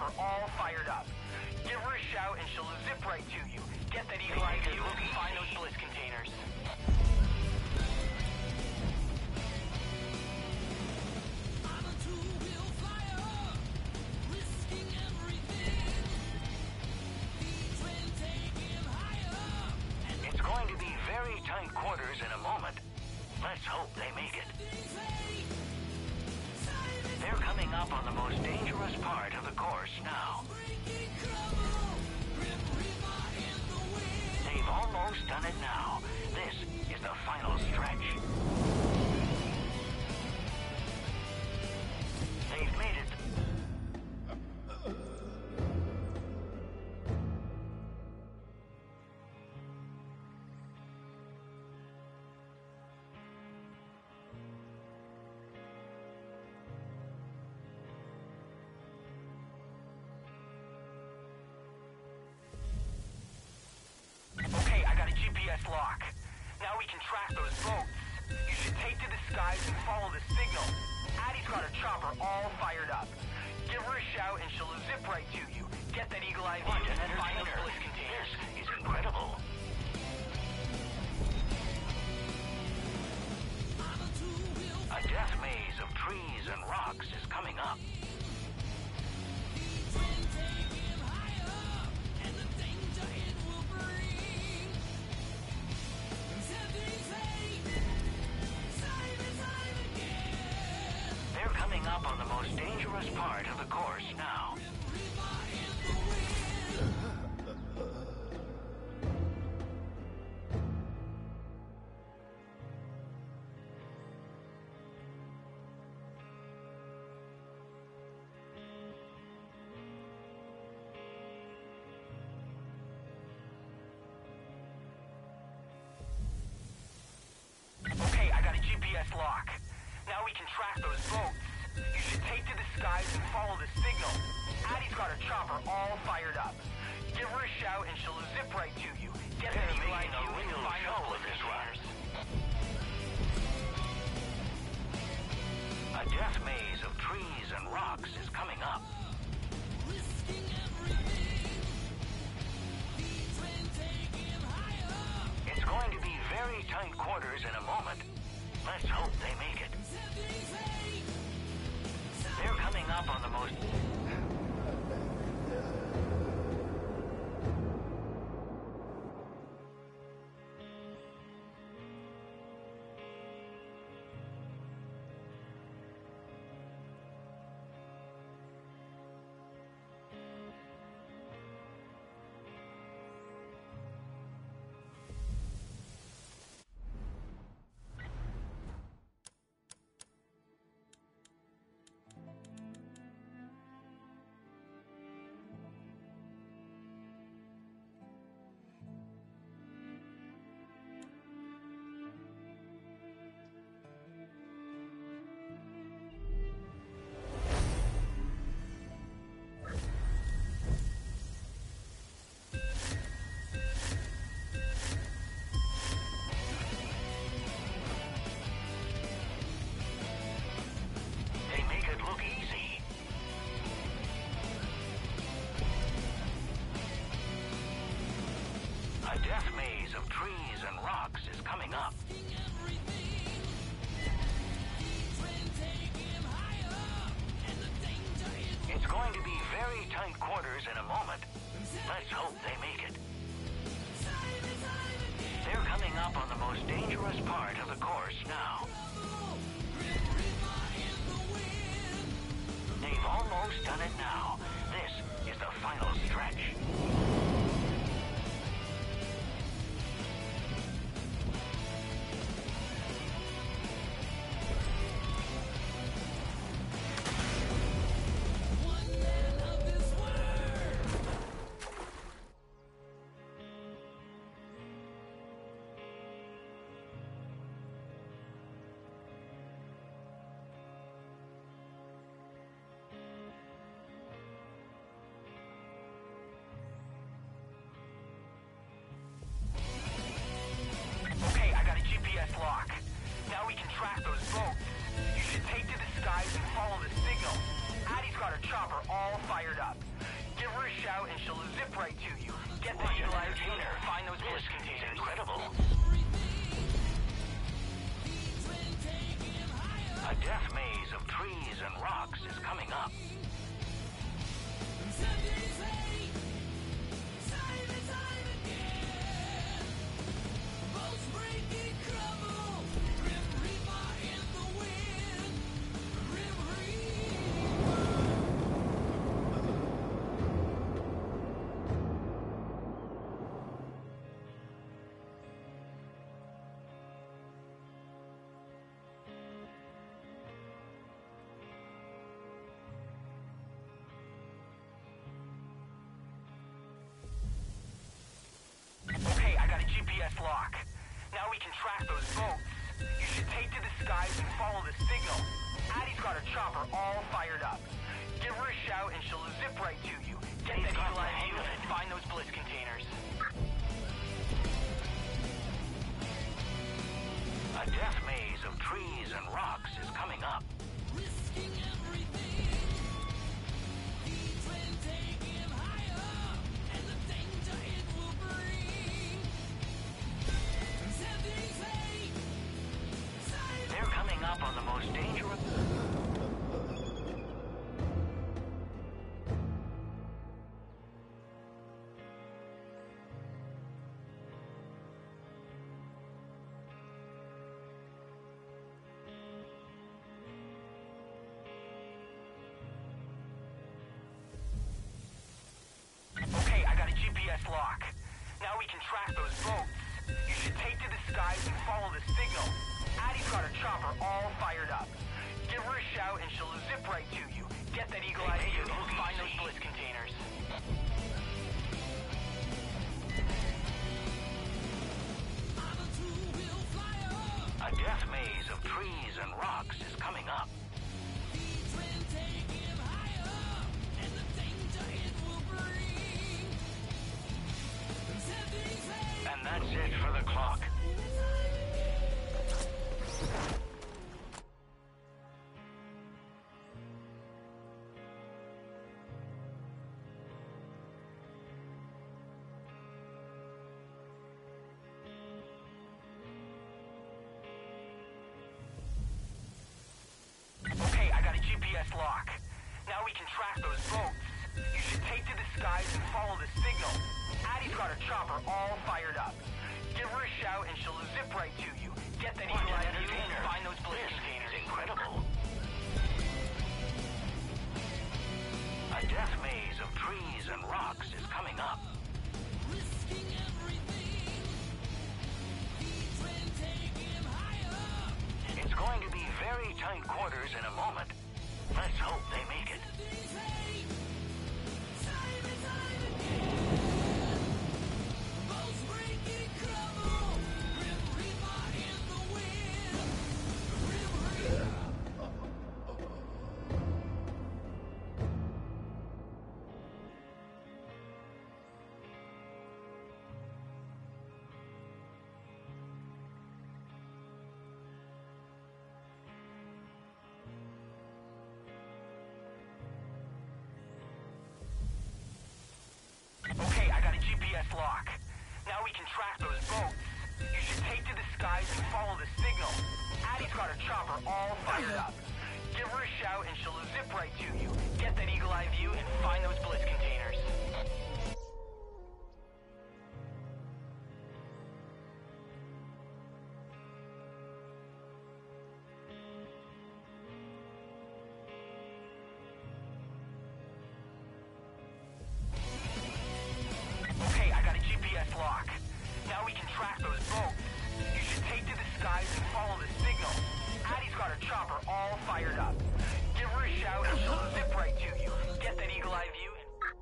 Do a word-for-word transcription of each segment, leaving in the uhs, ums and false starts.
chopper all fired up. Give her a shout and she'll zip right to you. Get that Eagle Eye view and find those bliss containers. It's going to be very tight quarters in a moment. Let's hope they make it. They're coming up on the most dangerous part of the course now. They've almost done it now. This is the final stretch. They've made it. G P S lock. Now we can track those boats. You should take to the skies and follow the signal. Addie's got her chopper all fired up. Give her a shout and she'll zip right to you. Get that Eagle Eye view and find those bliss containers. This is incredible. A death maze of trees and rocks is coming up. Up on the most dangerous part of the course now. Okay, I got a G P S lock. Now we can track those boats. You should take to the skies and follow the signal. Addie's got her chopper all fired up. Give her a shout and she'll zip right to you. Get that Eagle Eye view and find those bliss containers. A death maze of trees and rocks is coming up. It's going to be very tight quarters in a moment. Let's hope they make it. They're coming up on the most... quarters in a moment. Let's hope they make it. They're coming up on the most dangerous part of the course now. They've almost done it now. This is the final stretch. chopper all fired up. Give her a shout and she'll zip right to you. Get the Eagle Eye view and find those bliss containers. Incredible. A death maze of trees and rocks is coming up. G P S lock. Now we can track those boats. You should take to the skies and follow the signal. Addie's got her chopper all fired up. Give her a shout and she'll zip right to you. Get that Eagle Eye view and find those bliss containers. A death maze of trees and rocks is coming up. Risking everything. Take him higher, and the danger it will bring. They're coming up on the most dangerous... Okay, I got a G P S lock. Now we can track those boats. You should take to the skies and follow the signal. Addie's got her chopper all fired up. Give her a shout and she'll zip right to you. Get that Eagle Eye view and find those bliss containers. A death maze of trees and rocks is coming up. And that's it for the clock. Okay, I got a G P S lock. Now we can track those boats. You should take to the skies and follow the signal. Addie's got her chopper all fired up. Give her a shout and she'll zip right to you. Get that Eagle Eye view and find those bliss containers. Incredible. A death maze of trees and rocks is coming up. Risking everything. Take him higher. It's going to be very tight quarters in a moment. Let's hope they make it. Okay, I got a G P S lock. Now we can track those boats. You should take to the skies and follow the signal. Addie's got her chopper all fired up. Give her a shout and she'll zip right to you. Get that Eagle Eye view and find those bliss containers. Okay, I got a G P S lock. Now we can track those boats. You should take to the skies and follow the signal. Addie's got her chopper all fired up. Give her a shout and she'll zip right to you. Get that Eagle Eye view.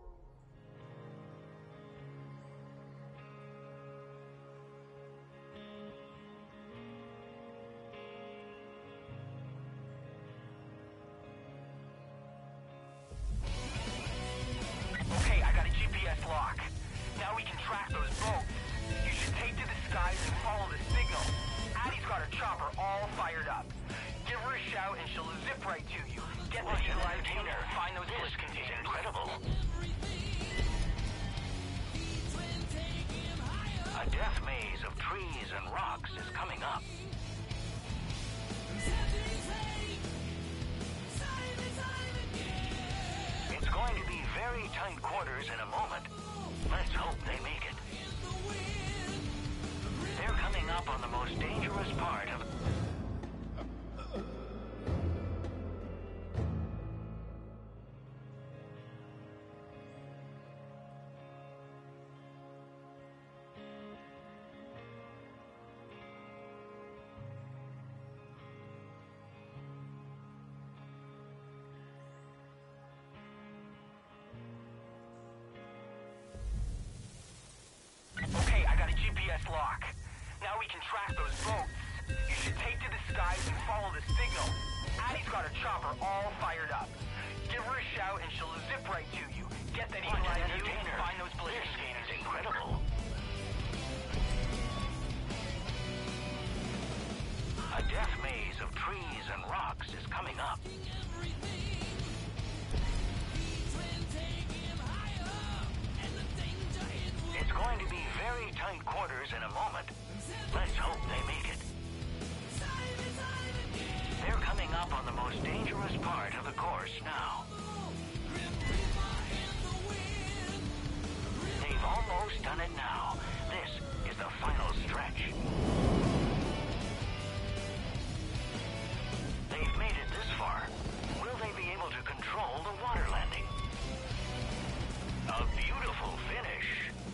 Okay, I got a G P S lock. Now we can track those boats. You should take to the skies and follow the signal. Addie's got her chopper all fired up. Give her a shout and she'll zip right to you. Get the Eagle Eye view and find those bliss containers. quarters in a moment. Let's hope they make it. They're coming up on the most dangerous part of... Okay, I got a G P S lock. Now we can track those boats. You should take to the skies and follow the signal. Addie's got her chopper all fired up. Give her a shout and she'll zip right to you. Get that What eagle an eye view and entertainer. find those blizzard This scanners. is incredible. A death maze of trees and rocks is coming up. It's going to be very tight quarters in a moment. Let's hope they make it. They're coming up on the most dangerous part of the course now. They've almost done it now. This is the final stretch. They've made it this far. Will they be able to control the water landing? A beautiful finish.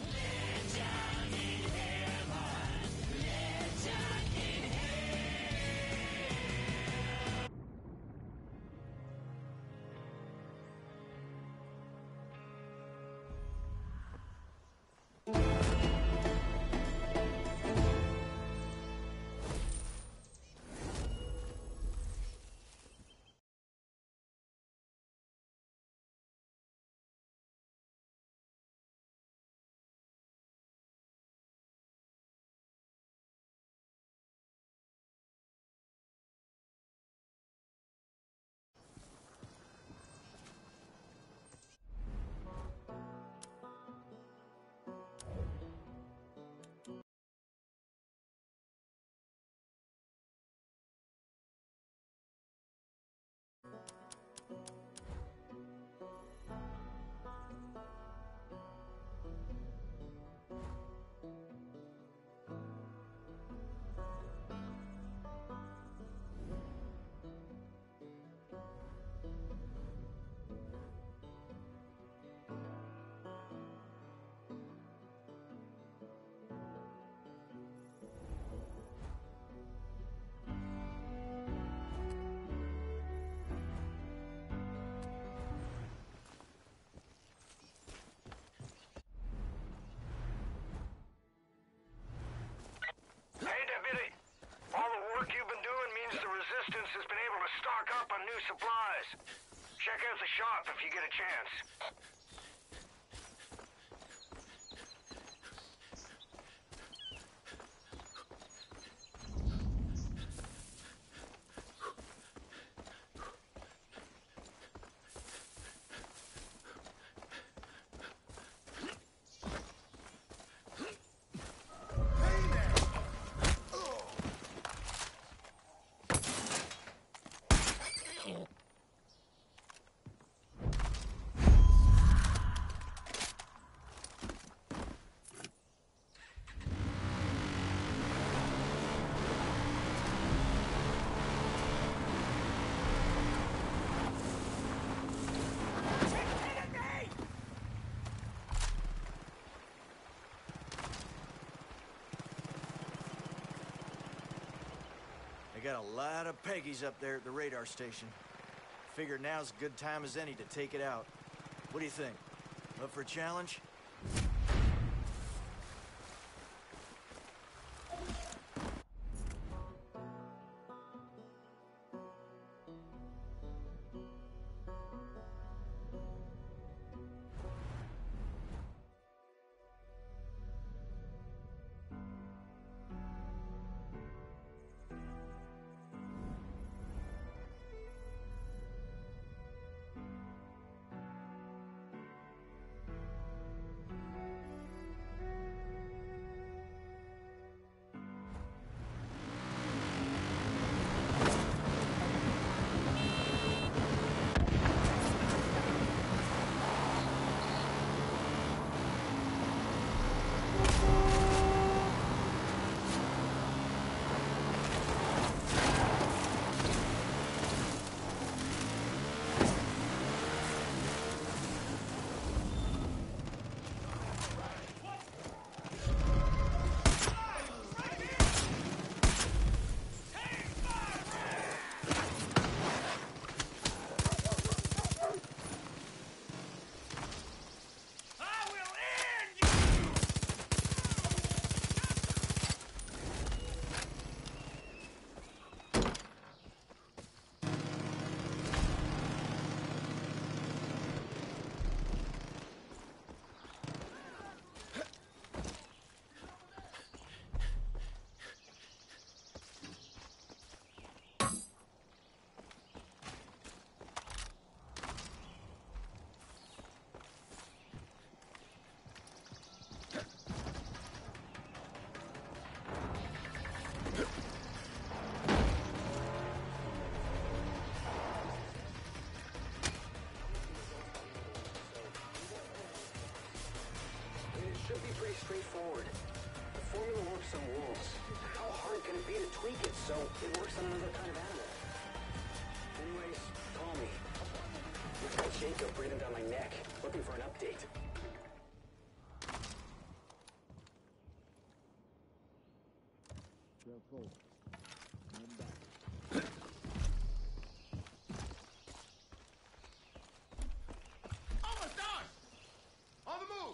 Hey, Deputy. All the work you've been doing means the Resistance has been able to stock up on new supplies. Check out the shop if you get a chance. They got a lot of Peggies up there at the radar station. Figure now's as good time as any to take it out. What do you think? Up for a challenge? formula works on wolves. How hard can it be to tweak it so it works on another kind of animal? Anyways, call me. I've got Jacob breathing down my neck, looking for an update. Almost done! On the move!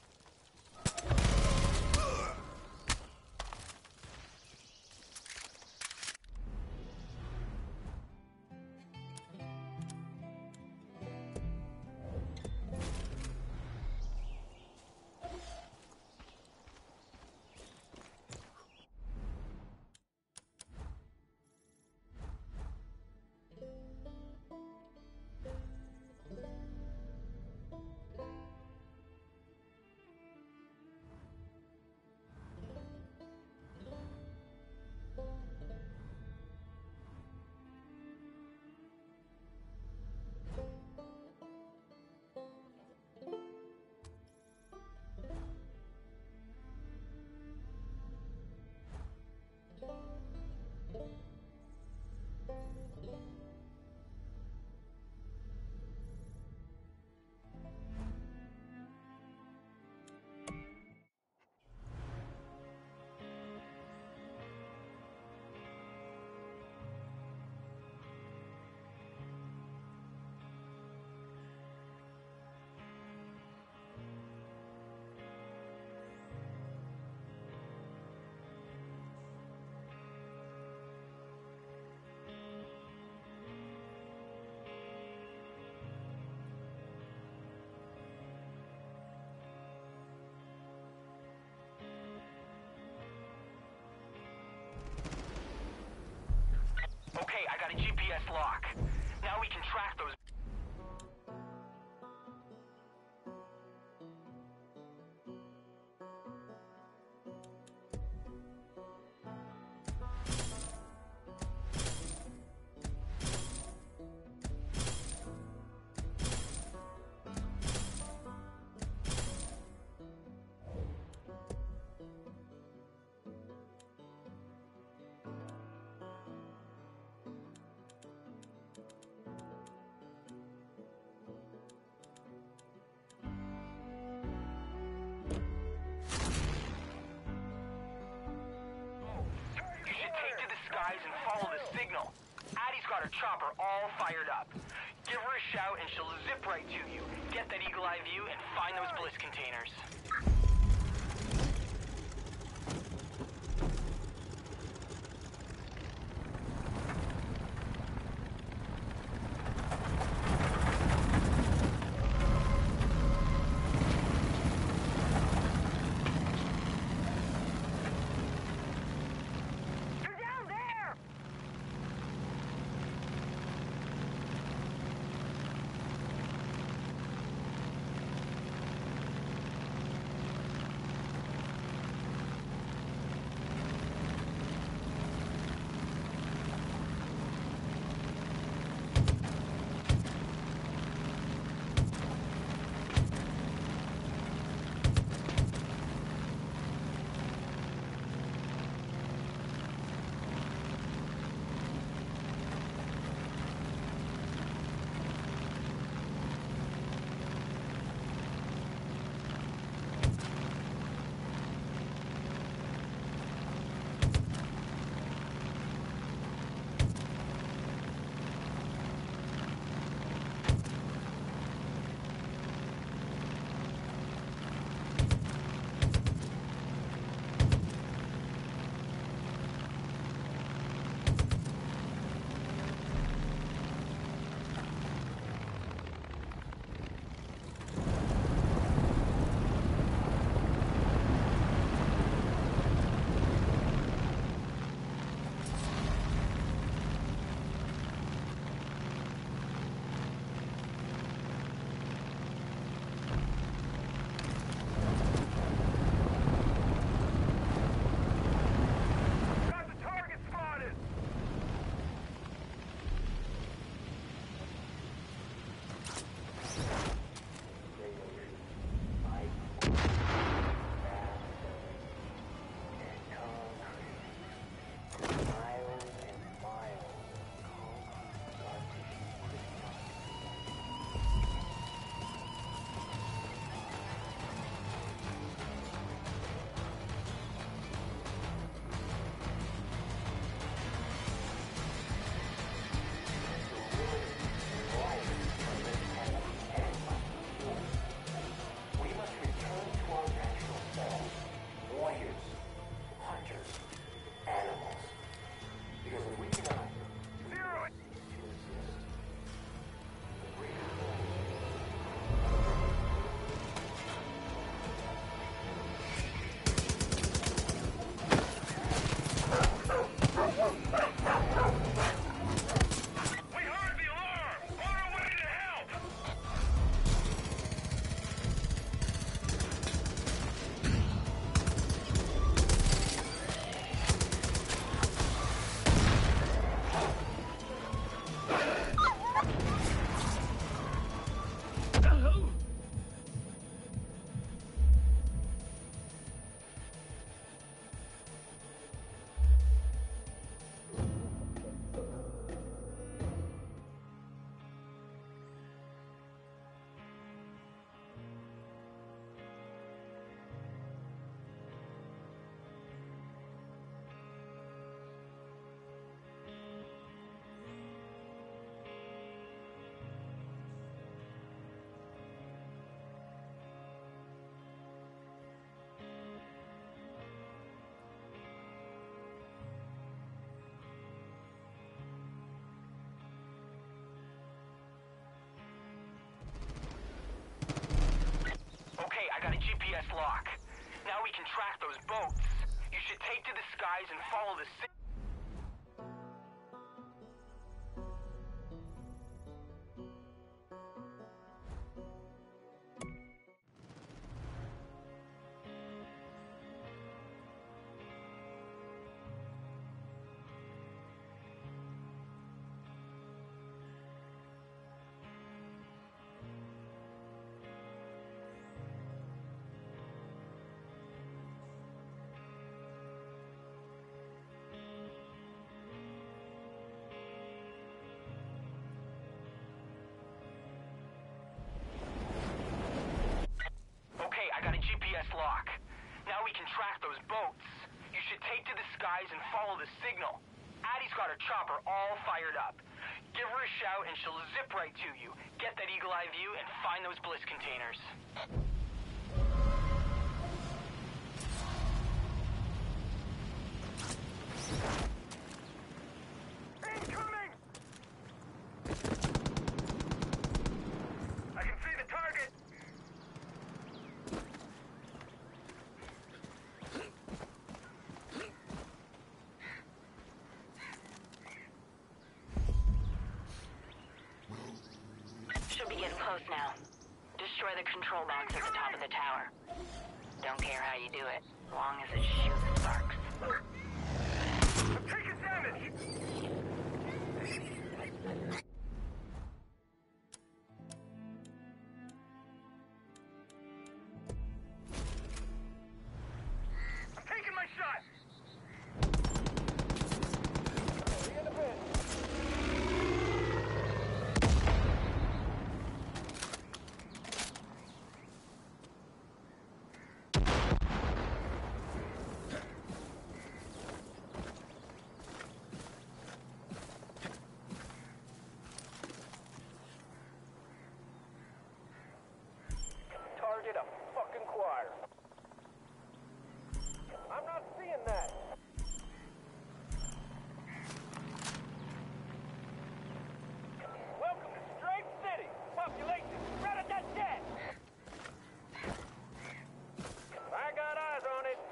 Okay, I got a G P S lock. Now we can track those. And follow the signal. Addie's got her chopper all fired up. Give her a shout and she'll zip right to you. Get that eagle eye view and find those bliss containers. S lock. Now we can track those boats. You should take to the skies and follow the signal. G P S lock. Now we can track those boats. You should take to the skies and follow the signal. Addie's got her chopper all fired up. Give her a shout and she'll zip right to you. Get that eagle eye view and find those bliss containers. Incoming! I can see the target! Should be getting close now. Destroy the control box at the top of the tower. Don't care how you do it, as long as it shoots sparks. I'm taking damage! I'm taking my shot! Target a fucking choir. I'm not seeing that. Welcome to Strafe City. Population rat-a-tat-tat. I got eyes on it.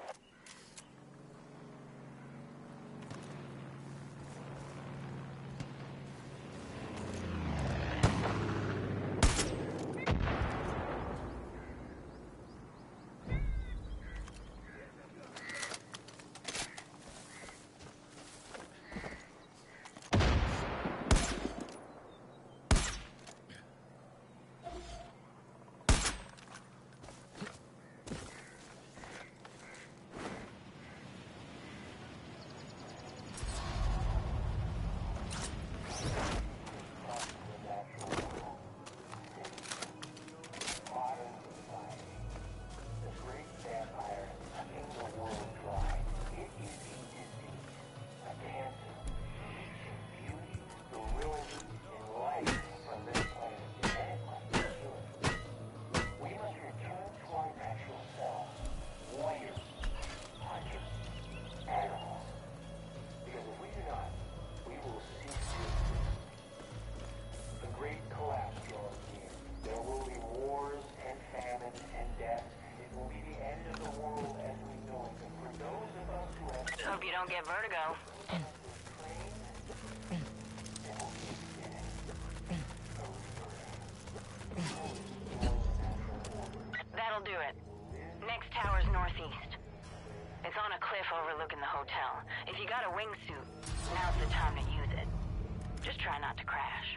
Hope you don't get vertigo. That'll do it. Next tower's northeast. It's on a cliff overlooking the hotel. If you got a wingsuit, now's the time to use it. Just try not to crash.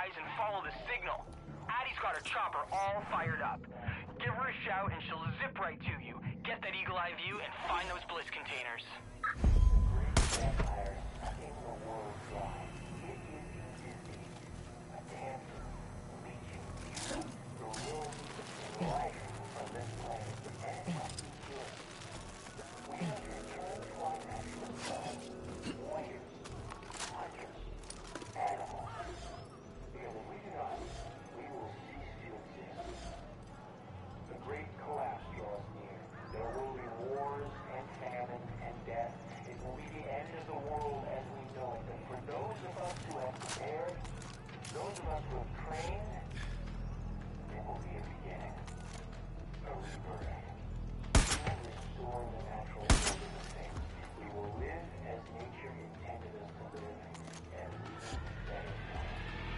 skies and follow the signal. Addie's got her chopper all fired up. Give her a shout and she'll zip right to you. Get that eagle eye view and find those bliss containers. Vampire sucking the world dry. It is existing. A cancer leeching you. The world and life from this planet, and it must be cured. We must return to our natural selves. Warriors, hunters, animals. Because if we do not, we will cease to exist. The great collapse draws near. There will be wars and famine and death. It will be the end of the world as we know it. But for those of us who have prepared, those of us who have trained, it will be a beginning. A rebirth. We will restore the natural order of things. We will live as nature intended us to live, and we will be better for it.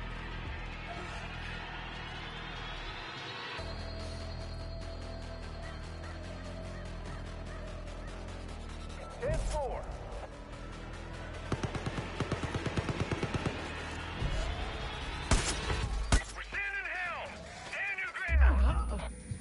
ten four. We're sending helm! Stand your ground!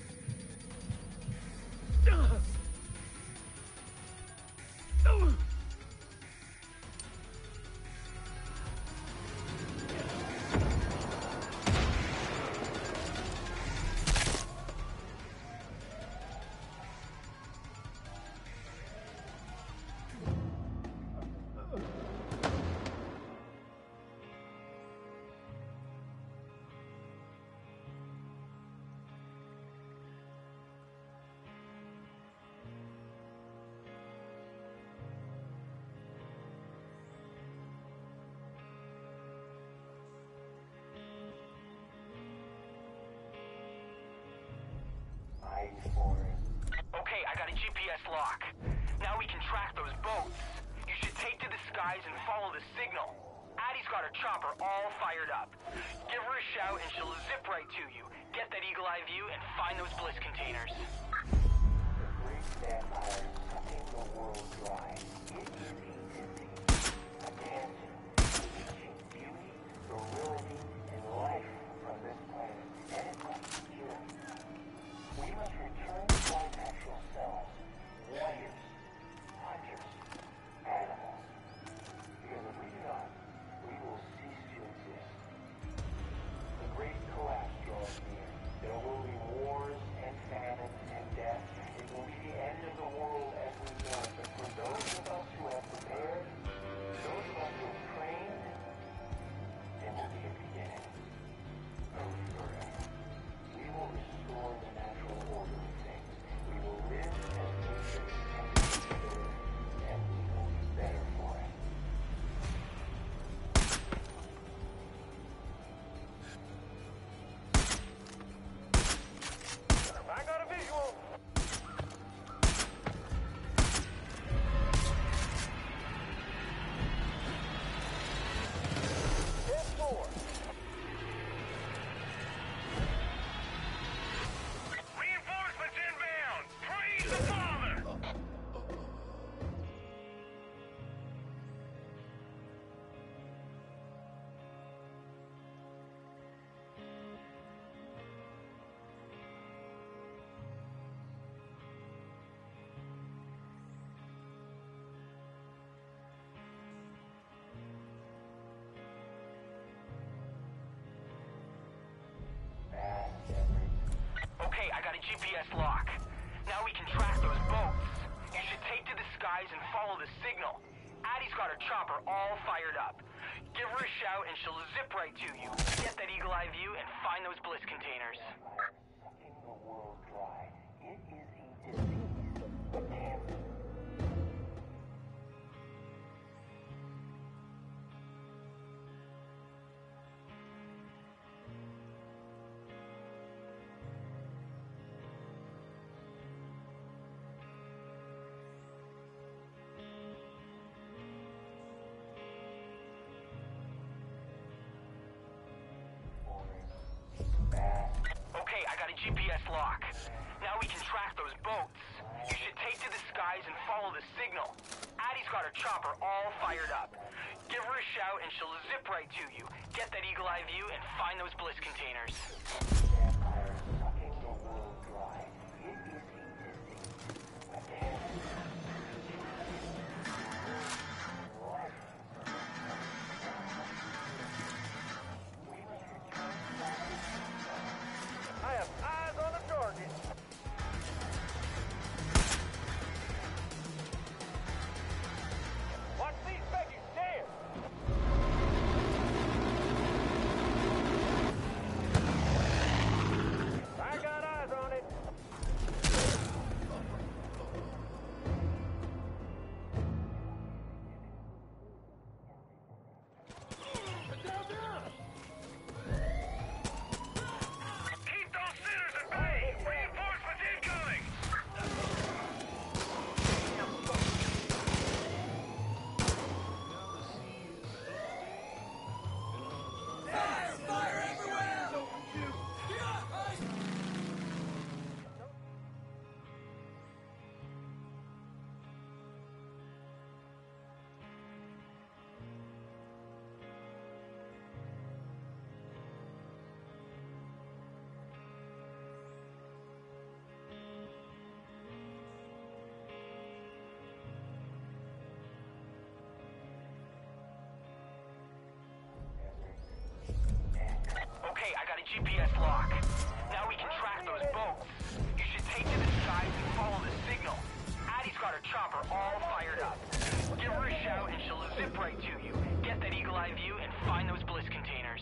Eyes for it. Okay, I got a G P S lock. Now we can track those boats. You should take to the skies and follow the signal. Addie's got her chopper all fired up. Give her a shout and she'll zip right to you. Get that eagle eye view and find those bliss containers. The great vampire sucking the world dry. It is existing. A cancer leeching beauty, virility, and life from this planet, and it must be cured. We must return to our natural selves. Warriors, hunters, animals. Because if we do not, we will cease to exist. The great collapse draws near. There will be wars and famine and death. It will be the end of the world as we know it. But for those of us who have prepared, those of us who have trained, it will be a beginning. A rebirth. We will restore the natural order of things. We will live as nature intended us to live, and we will be better for it. I got a visual! ten four. Reinforcements inbound! Praise the Father! Okay, I got a G P S lock. Now we can track those boats. You should take to the skies and follow the signal. Addie's got her chopper all fired up. Give her a shout and she'll zip right to you. Get that eagle eye view and find those bliss containers. Sucking the world dry. It is a disease. A cancer. Okay, I got a G P S lock. Now we can track those boats. You should take to the skies and follow the signal. Addie's got her chopper all fired up. Give her a shout and she'll zip right to you. Get that eagle eye view and find those bliss containers. Vampires sucking the world dry. It is existing. A cancer. Life. We must return back to I have eyes on the target. Watch these Becky's damn. I got eyes on it. Keep those sinners at bay! Reinforcements incoming! Fire everywhere! Okay, I got a G P S lock. Now we can track those boats. You should take to the skies and follow the signal. Addie's got her chopper all fired up. Give her a shout and she'll zip right to you. Get that eagle eye view and find those bliss containers.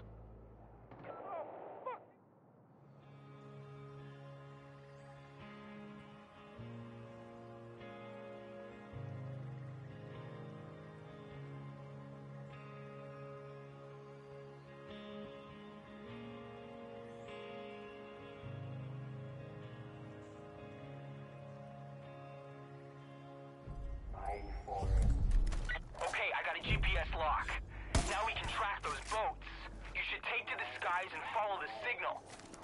mighty forest. Okay, I got a G P S lock. Now we can track those boats. You should take to the skies and follow the signal.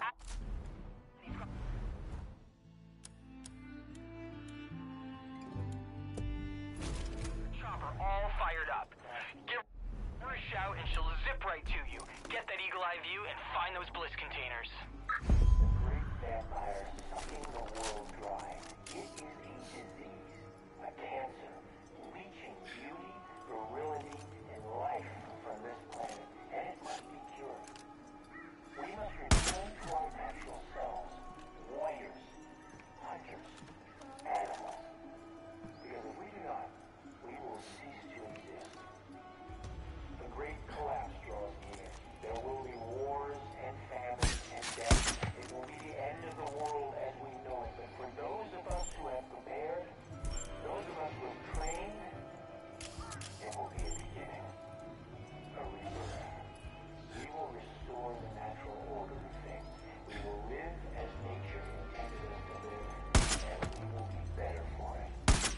Chopper all fired up. Give her a shout and she'll zip right to you. Get that eagle eye view and find those bliss containers. The great vampire sucking the world dry. It is a disease, a cancer, leaching beauty, virility, and life from this planet, and it must be cured. We must return to our natural selves, warriors, hunters, animals. Because if we do not, we will cease to exist. The great collapse draws near. There will be wars and famine and death. It will be the end of the world as we know it. But for those of us who have prepared, those of us who have trained, it will be a beginning. A rebirth. We will restore the natural order of things. We will live as nature intended us to live, and we will be better for it.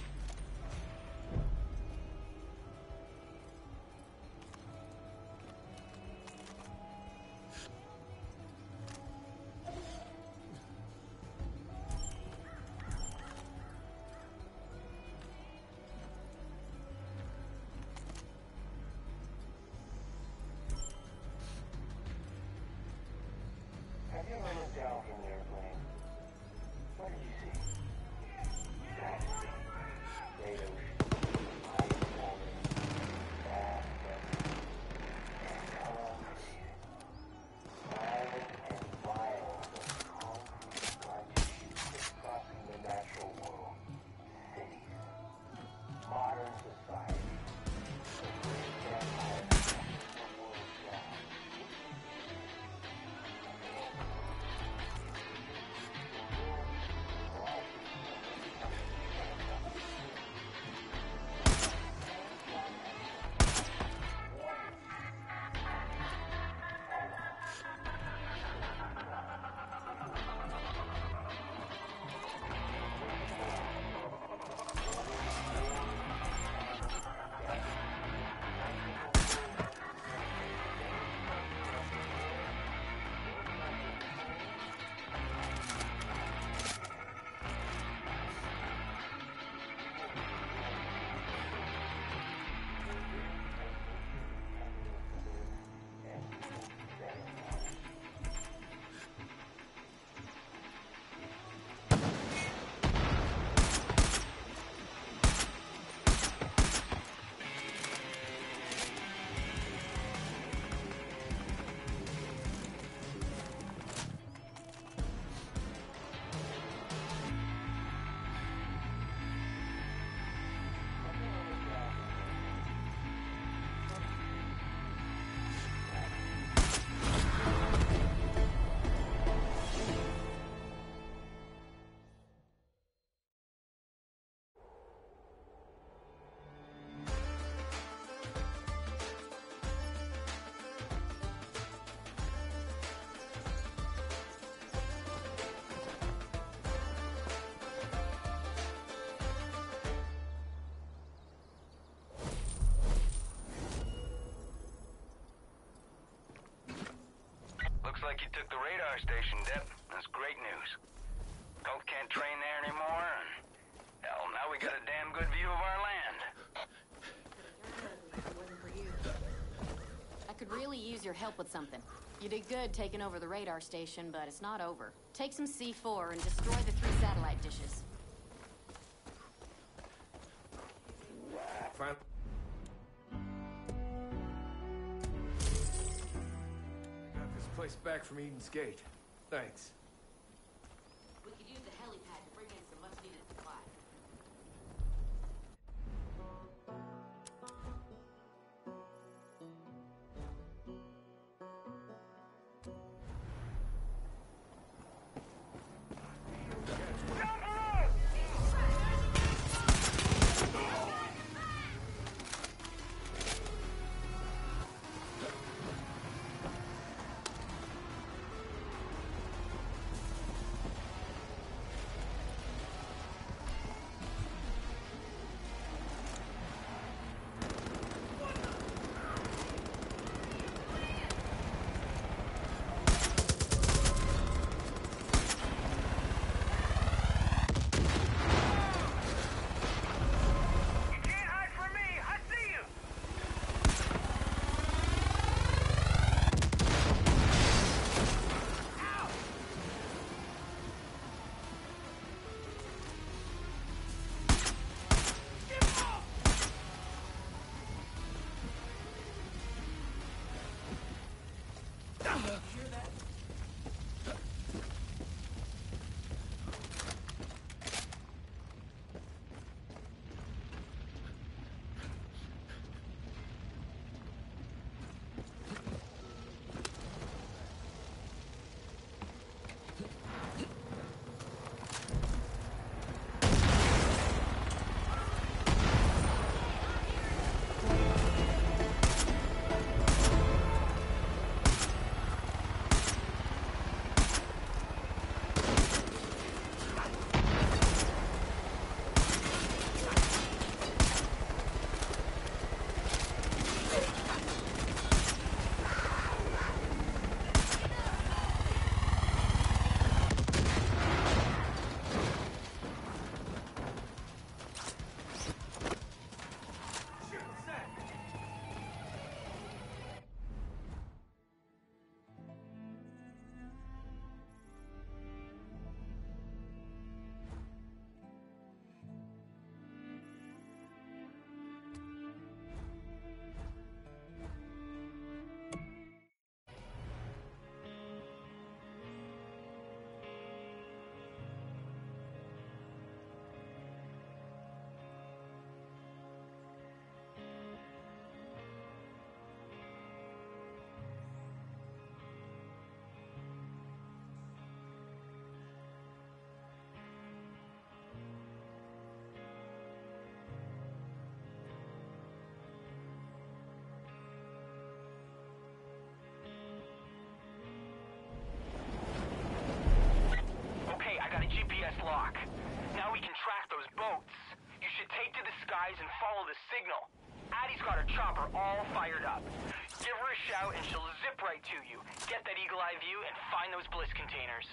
Have you ever looked down from an airplane? What did you see? Vastly. Great ocean. Ice water. Vast desert. And concrete. Violent and vile the concrete partitions crisscrossing the natural world. Cities. Modern society. The great vampire sucking the world dry. like you took the radar station, Dep. That's great news. Colt can't train there anymore, and... hell, now we got a damn good view of our land. I could really use your help with something. You did good taking over the radar station, but it's not over. Take some C four and destroy the three satellite dishes. Fine. Got this place back from Eden's Gate. Thanks. We could use the helipad to bring in some much-needed supplies. lock. Now we can track those boats. You should take to the skies and follow the signal. Addie's got her chopper all fired up. Give her a shout and she'll zip right to you. Get that eagle eye view and find those bliss containers.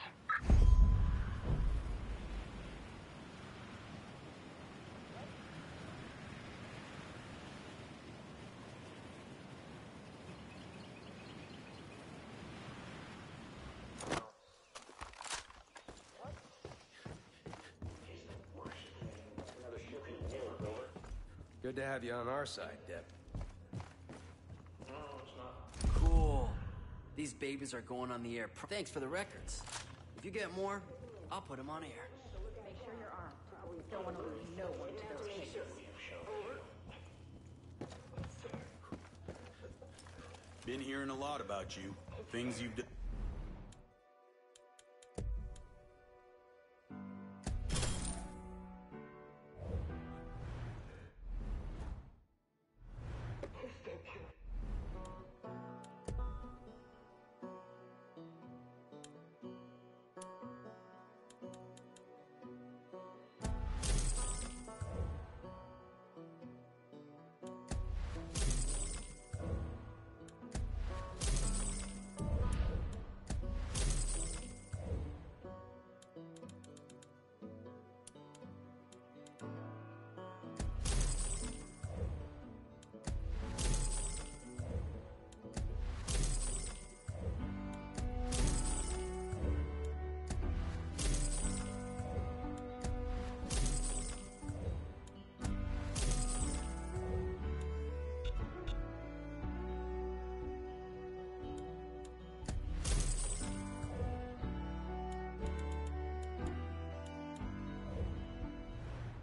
Good to have you on our side, Dep. Cool. These babies are going on the air. Thanks for the records. If you get more, I'll put them on air. Make sure you're armed. We don't want to lose no one to those cases. Been hearing a lot about you. Things you've done.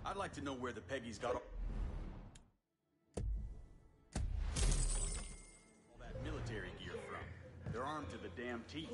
I'd like to know where the Peggy's got all that military gear from. They're armed to the damn teeth.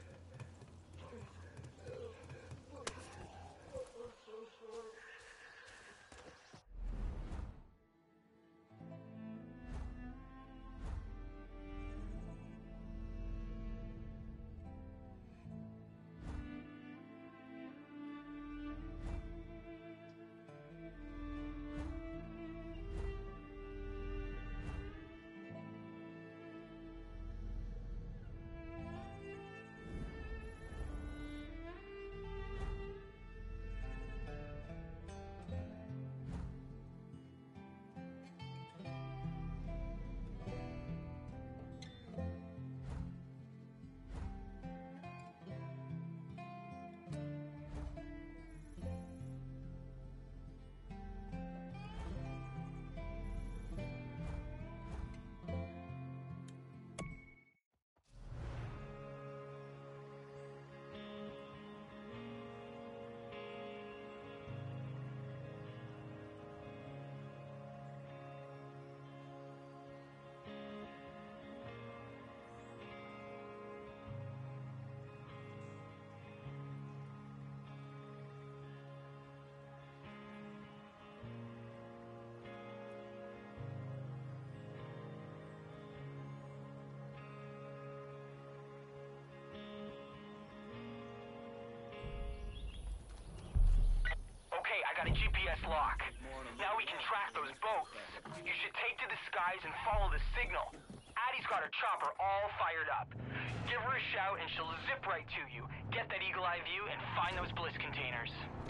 I got a G P S lock. Now we can track those boats. You should take to the skies and follow the signal. Addie's got her chopper all fired up. Give her a shout and she'll zip right to you. Get that eagle eye view and find those bliss containers.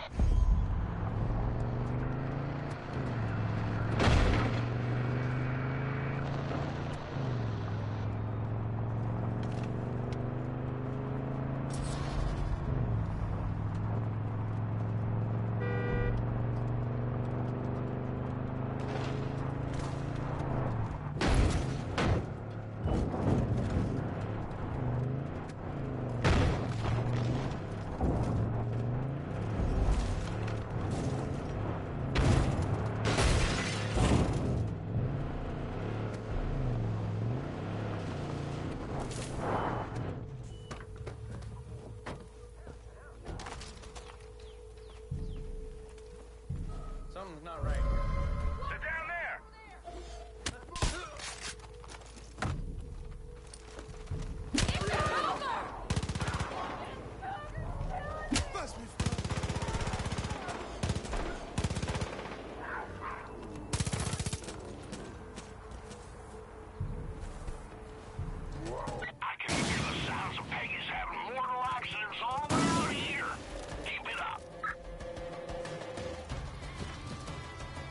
Something's not right here. Sit down there! Bust me. I can hear the sounds of Peggy's having mortal accidents all around here. Keep it up.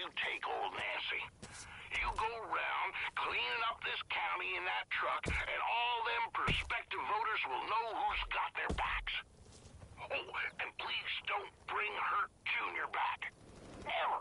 you take old Nancy. You go around cleaning up this county in that truck, and all them prospective voters will know who's got their backs. Oh, and please don't bring Hurt Junior back. Never.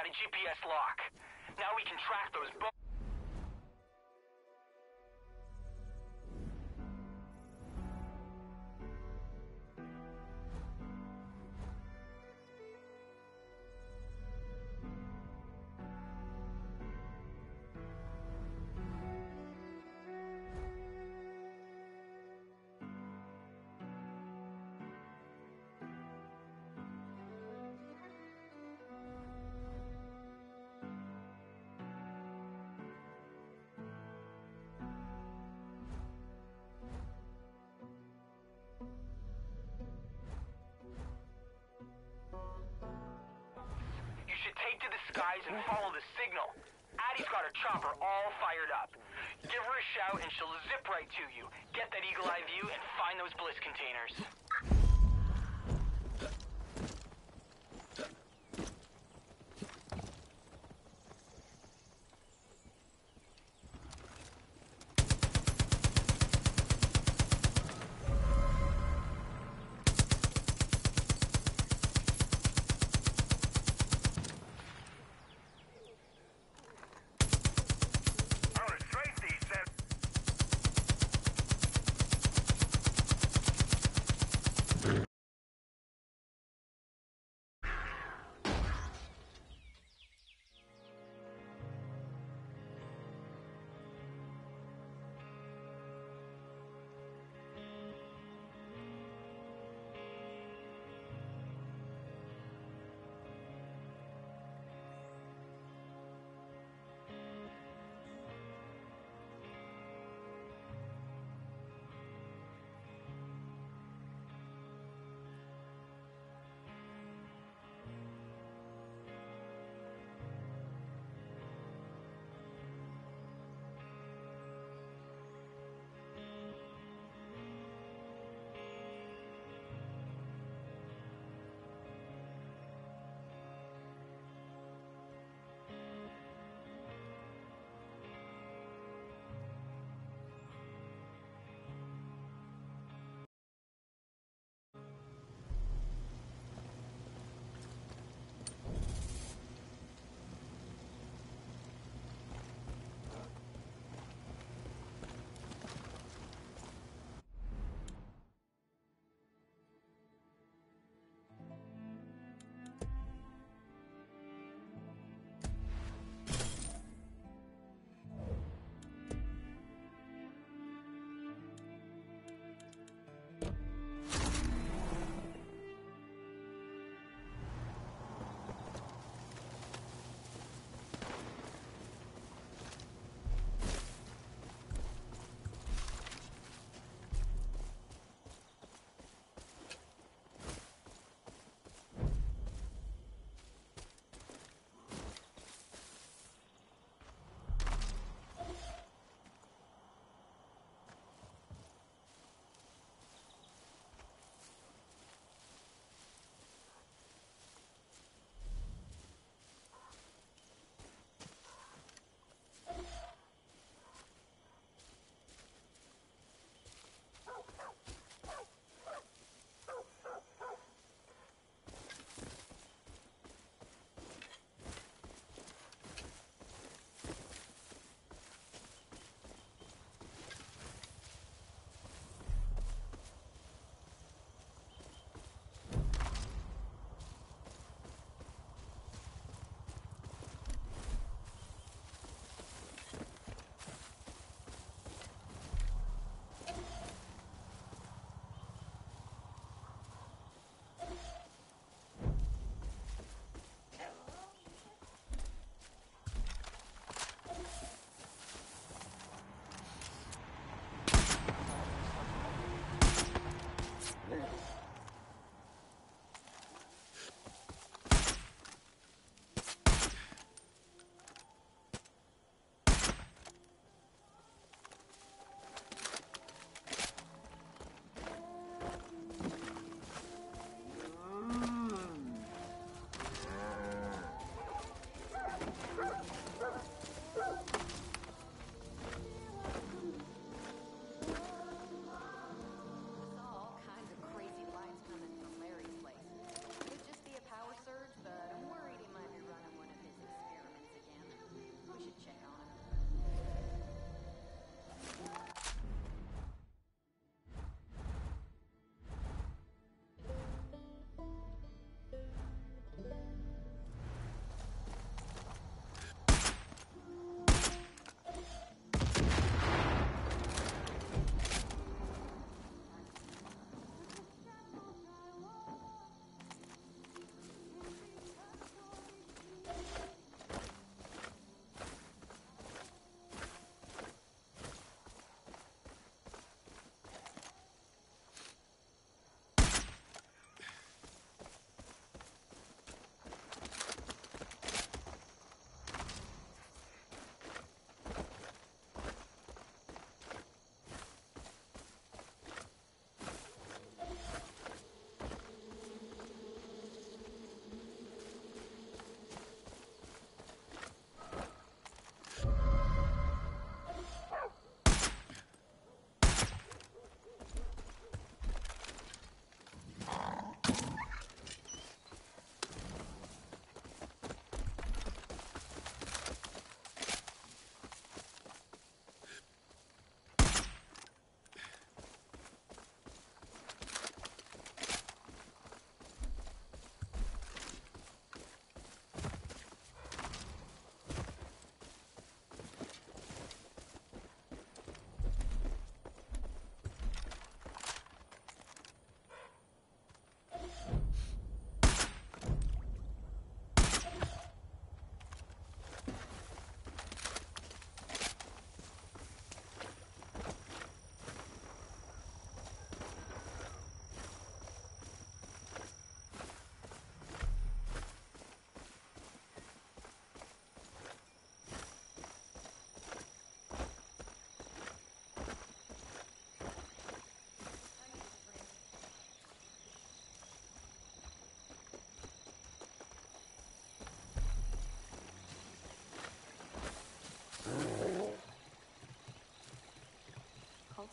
got a G P S lock. Now we can track those boats. Take to the skies and follow the signal. Addie's got her chopper all fired up. Give her a shout and she'll zip right to you. Get that eagle eye view and find those bliss containers.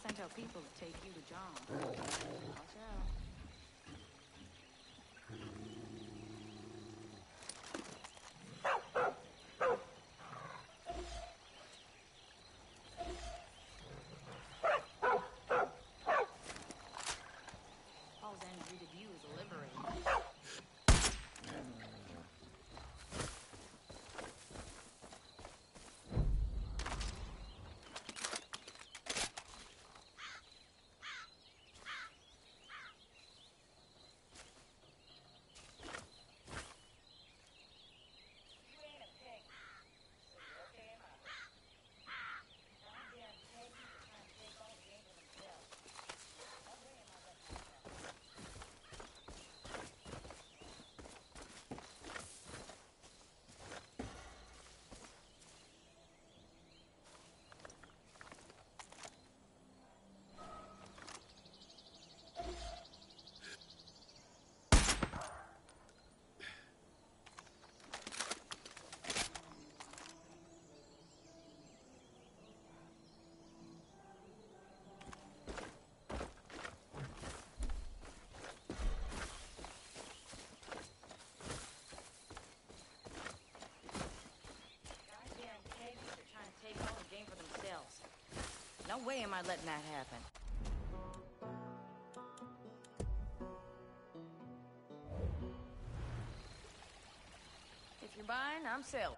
sent out people to take you to John. Watch out. Paul's end greeted you as a liberator. No way am I letting that happen. If you're buying, I'm selling.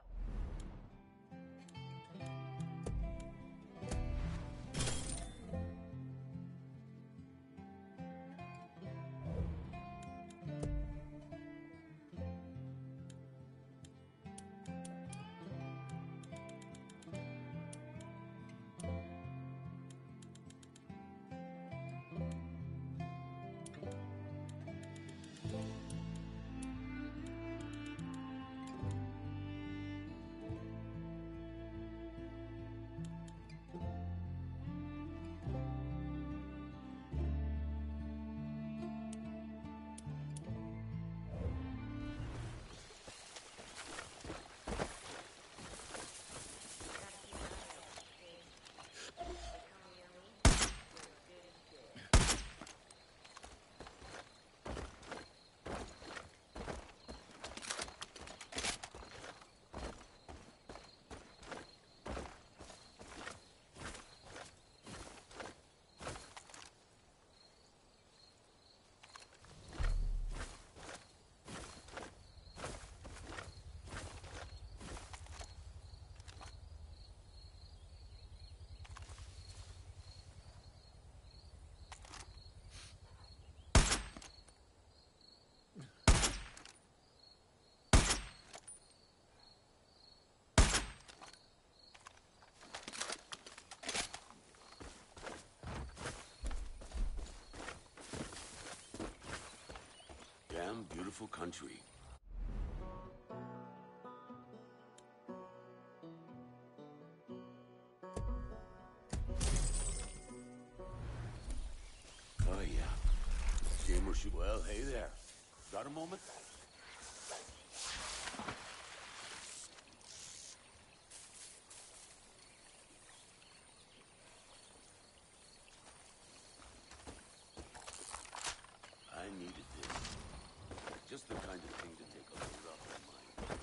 Damn beautiful country. Oh, yeah. Gamer shoot. Well, hey there. Got a moment? I needed this. Just the kind of thing to take a load off my mind.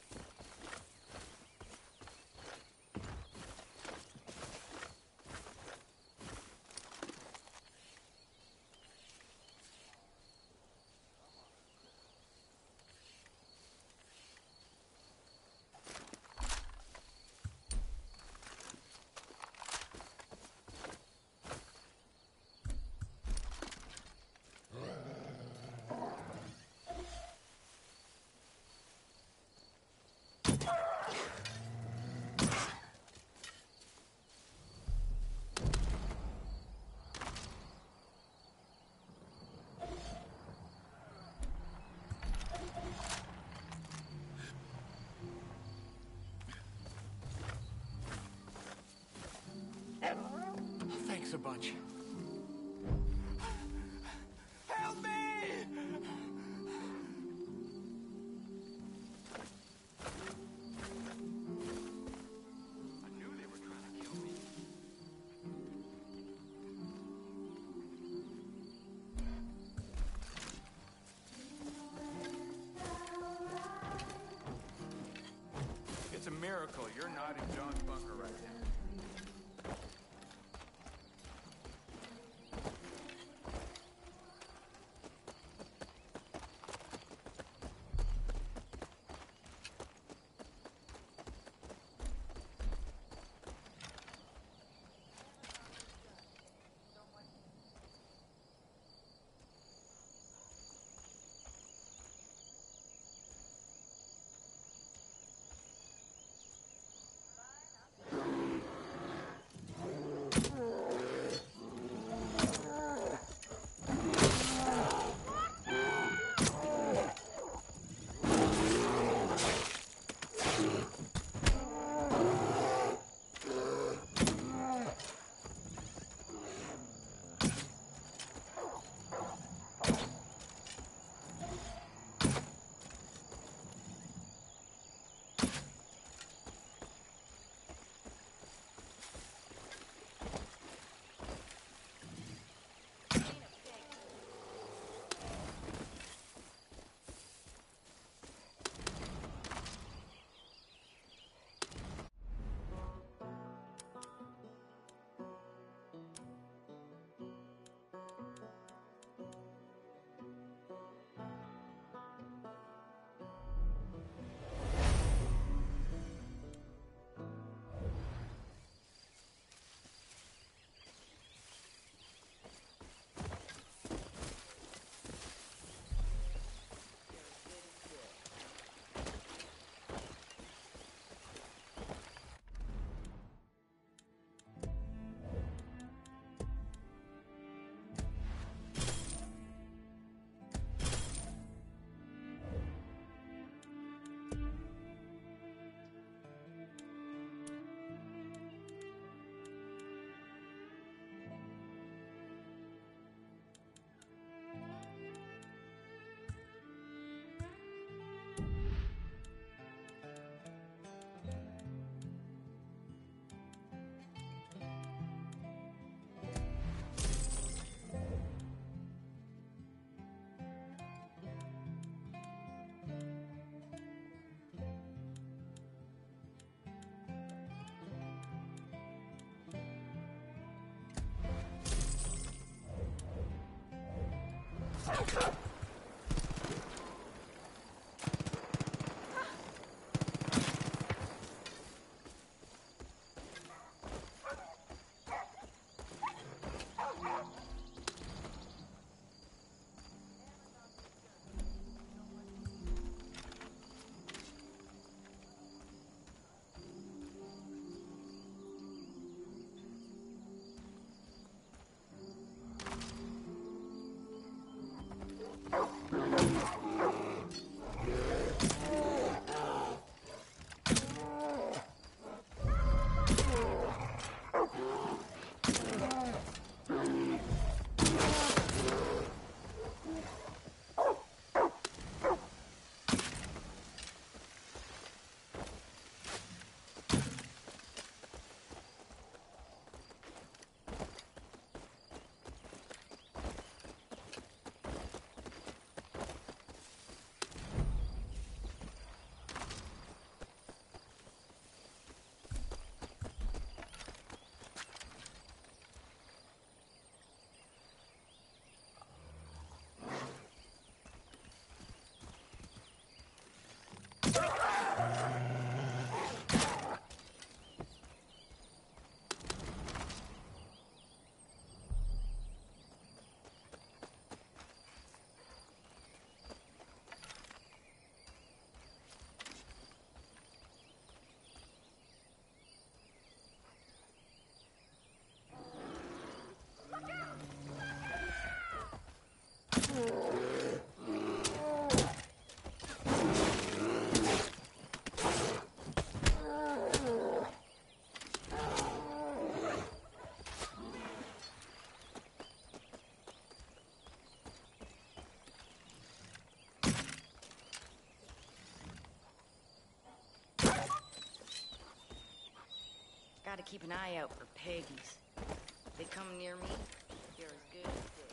Thanks a bunch. Help me! I knew they were trying to kill me. miracle you're not in John's bunker right now. Gotta keep an eye out for Peggies. They come near me, you're as good as dead.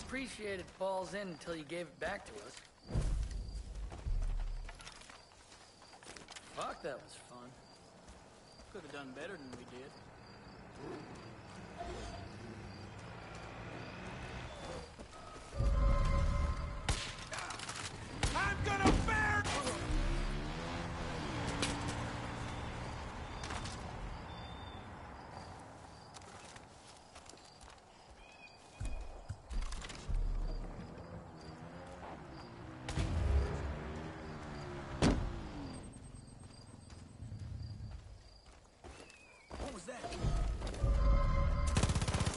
appreciate it falls in until you gave it back to us. Fuck, that was fun. Could have done better than we did. I'm gonna bear... What was that?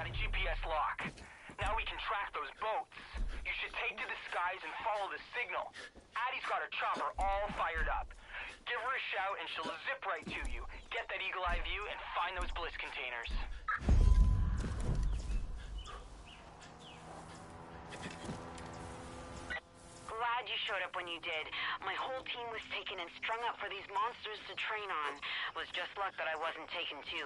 a G P S lock. Now we can track those boats. You should take to the skies and follow the signal. Addie's got her chopper all fired up. Give her a shout and she'll zip right to you. Get that eagle eye view and find those bliss containers. Glad you showed up when you did. My whole team was taken and strung up for these monsters to train on. Was just luck that I wasn't taken too.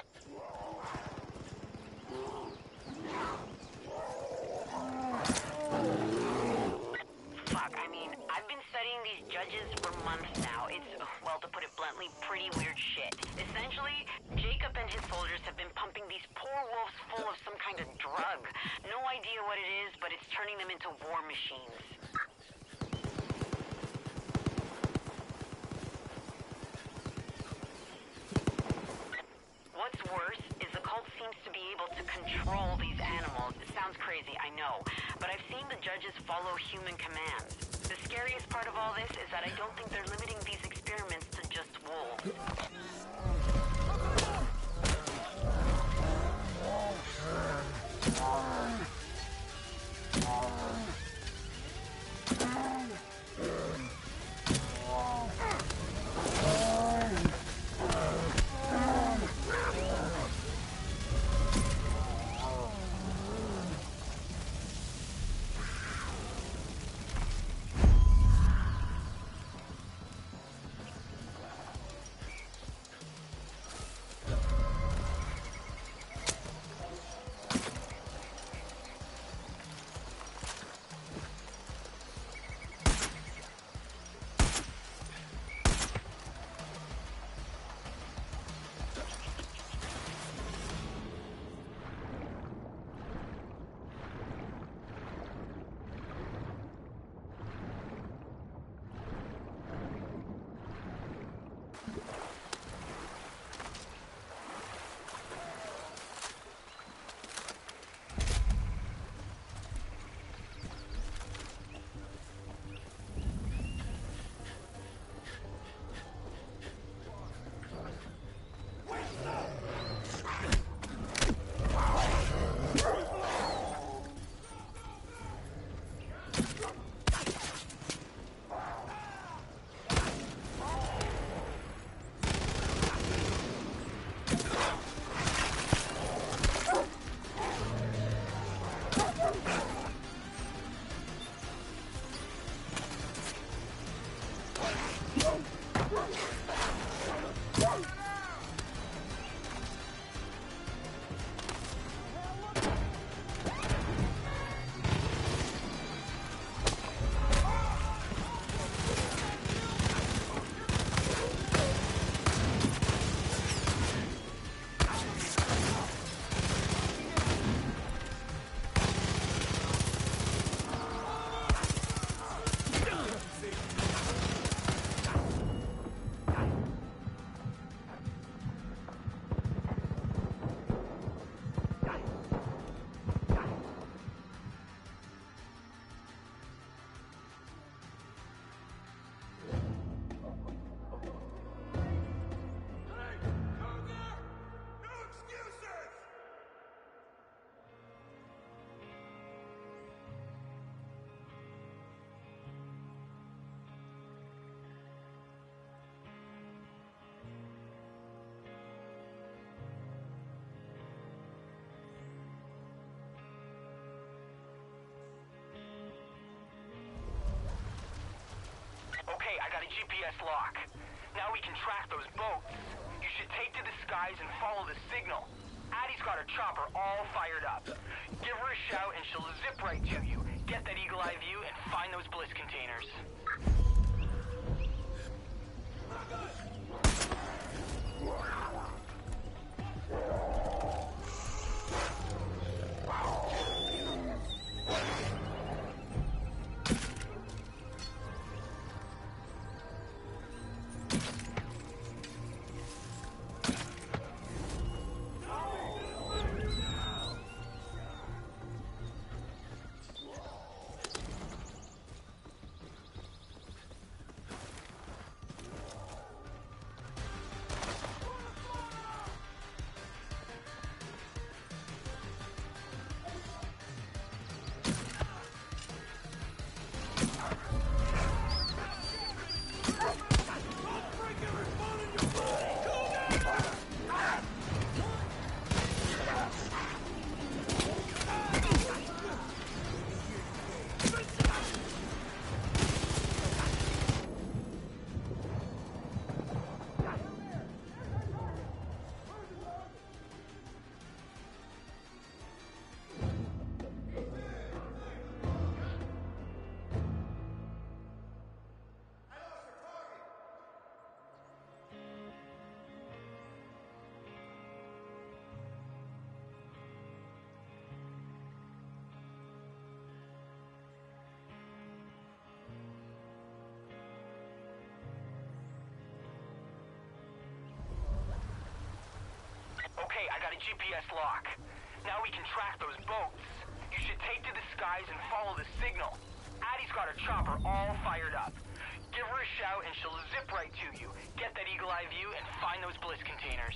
Fuck, I mean, I've been studying these judges for months now. It's, well, to put it bluntly, pretty weird shit. Essentially, Jacob and his soldiers have been pumping these poor wolves full of some kind of drug. No idea what it is, but it's turning them into war machines. What's worse is the cult seems to be able to control these animals. It sounds crazy, I know, but I've seen the judges follow human commands. The scariest part of all this is that I don't think they're limiting these experiments to just wolves. Okay, I got a G P S lock. Now we can track those boats. You should take to the skies and follow the signal. Addie's got her chopper all fired up. Give her a shout and she'll zip right to you. Get that eagle eye view and find those bliss containers. got a G P S lock. Now we can track those boats. You should take to the skies and follow the signal. Addie's got her chopper all fired up. Give her a shout and she'll zip right to you. Get that eagle eye view and find those bliss containers.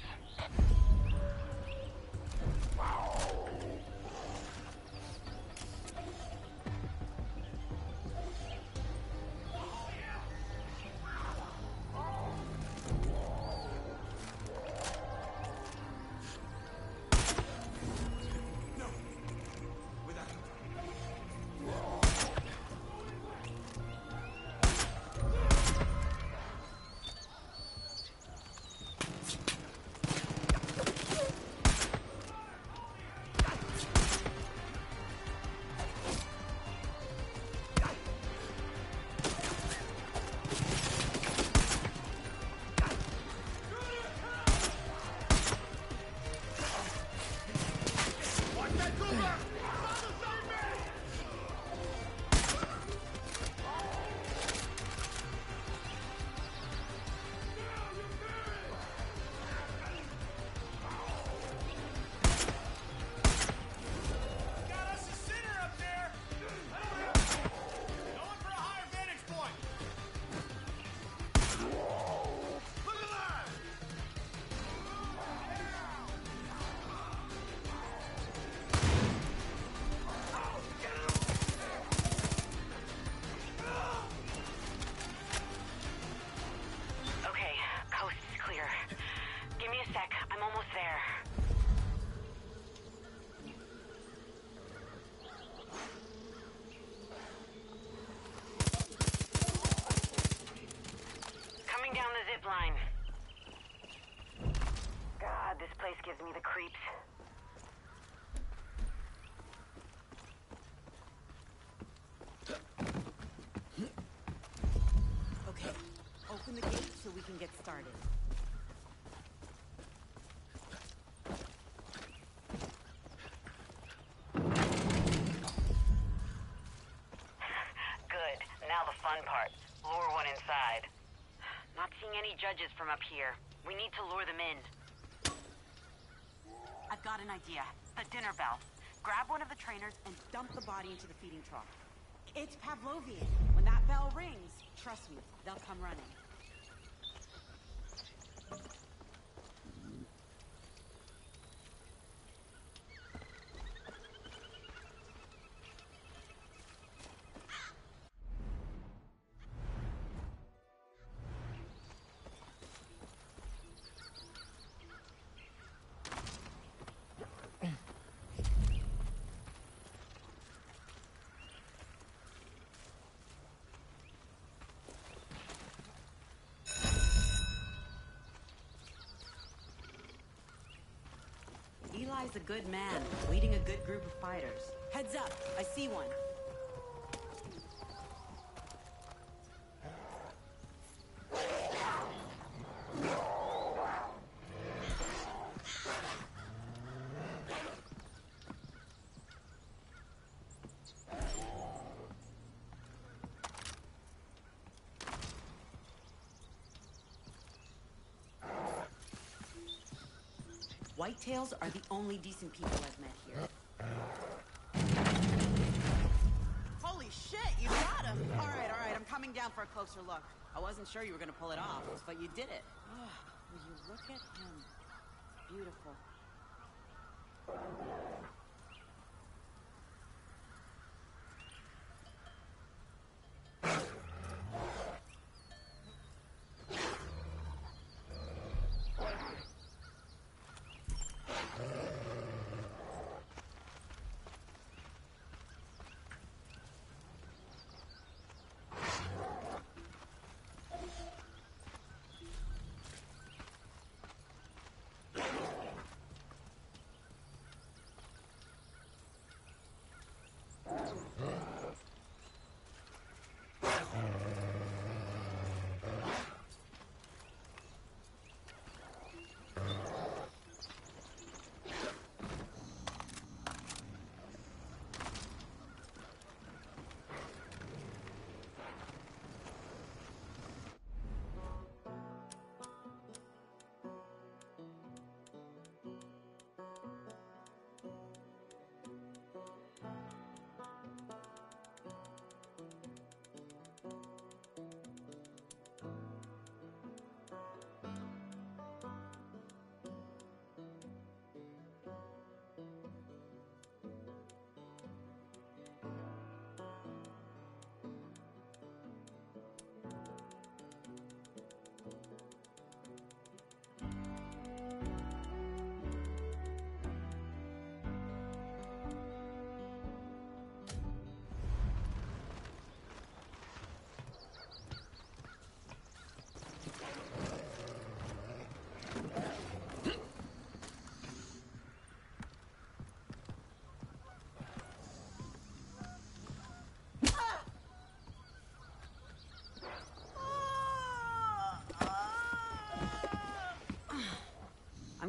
Line. God, this place gives me the creeps. Okay, open the gate so we can get started. Good. Now the fun part. Lure one inside. Not seeing any judges from up here. We need to lure them in. I've got an idea. The dinner bell. Grab one of the trainers and dump the body into the feeding trough. It's Pavlovian. When that bell rings, trust me, they'll come running. Eli's a good man, leading a good group of fighters. Heads up, I see one. Whitetails are the only decent people I've met here. Holy shit, you got him! All right, all right, I'm coming down for a closer look. I wasn't sure you were gonna pull it off, but you did it. Oh, will you look at him? Beautiful.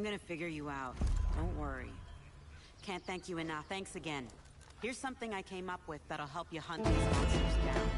gonna figure you out. Don't worry. Can't thank you enough. Thanks again. Here's something I came up with that'll help you hunt these monsters down.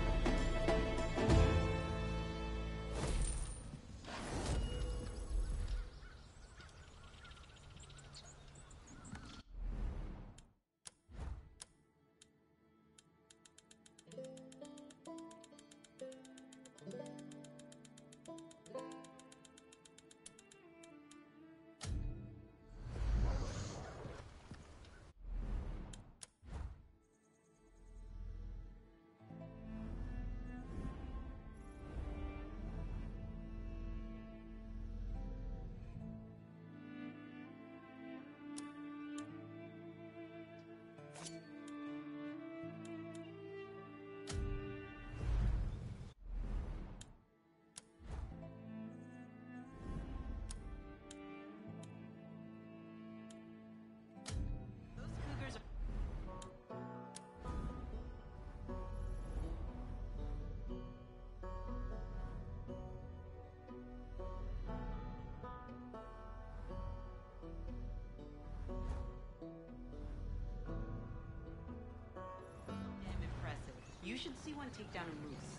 You should see one take down a moose.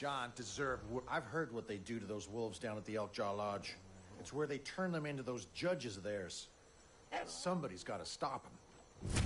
John deserved. wo- I've heard what they do to those wolves down at the Elkjaw Lodge. It's where they turn them into those judges of theirs. Somebody's got to stop them.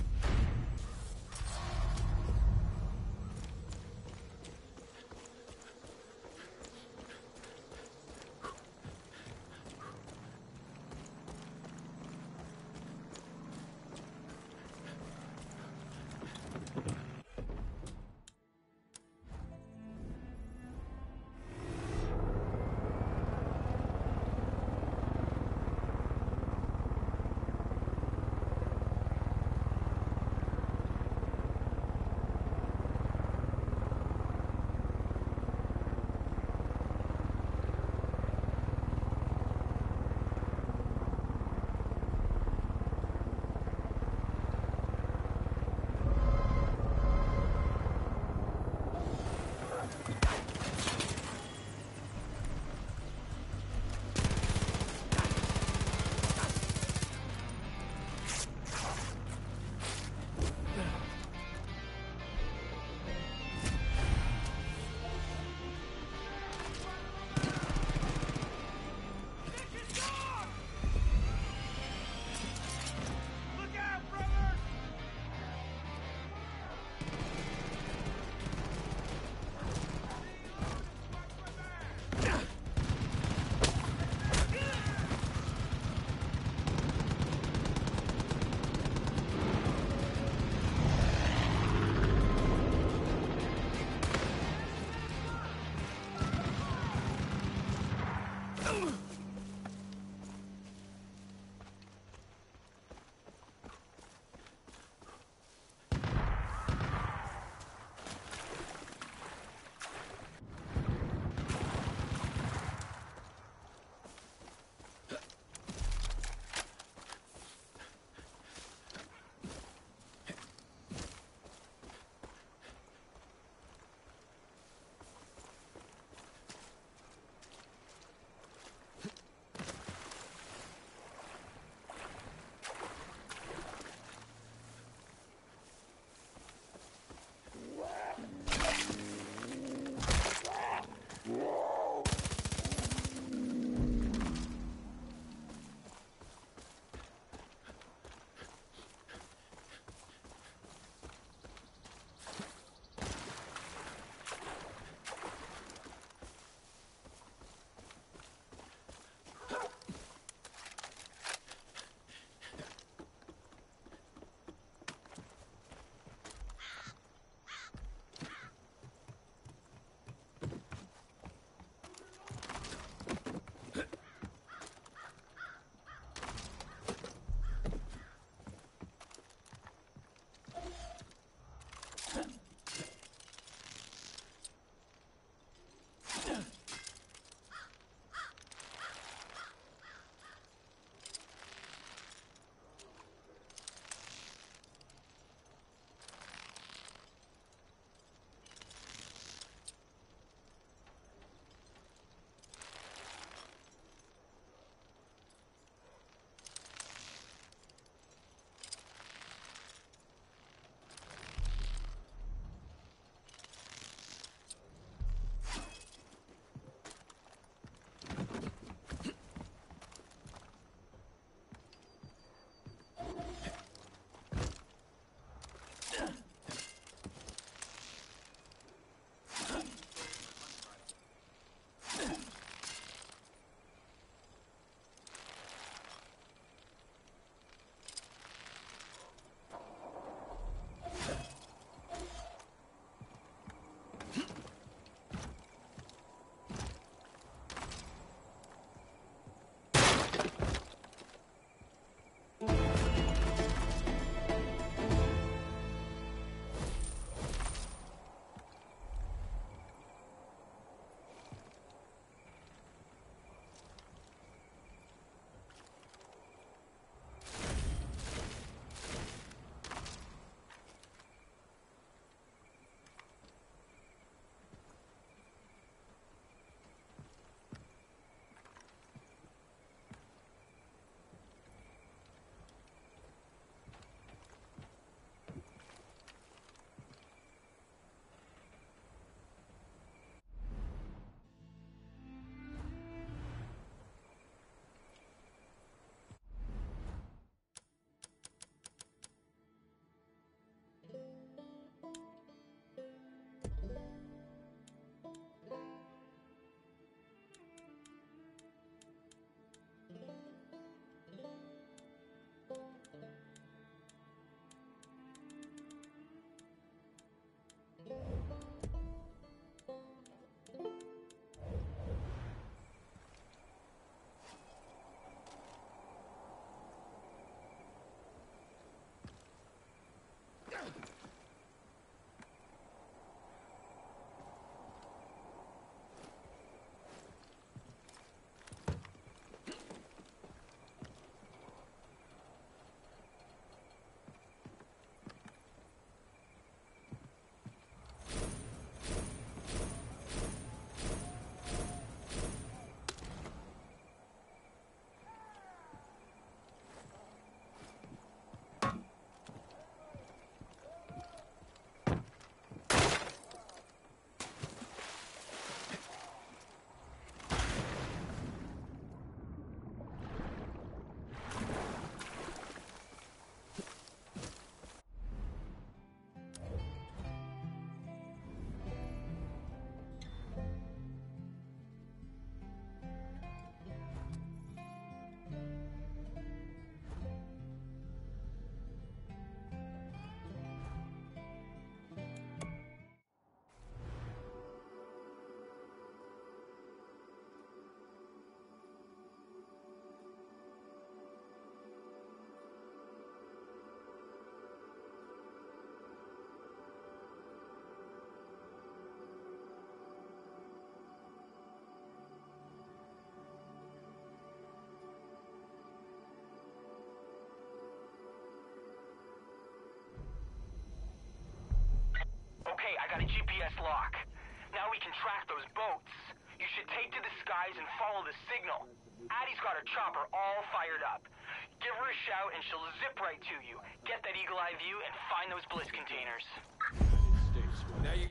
lock. Now we can track those boats. You should take to the skies and follow the signal. Addie's got her chopper all fired up. Give her a shout and she'll zip right to you. Get that eagle eye view and find those bliss containers. Now you...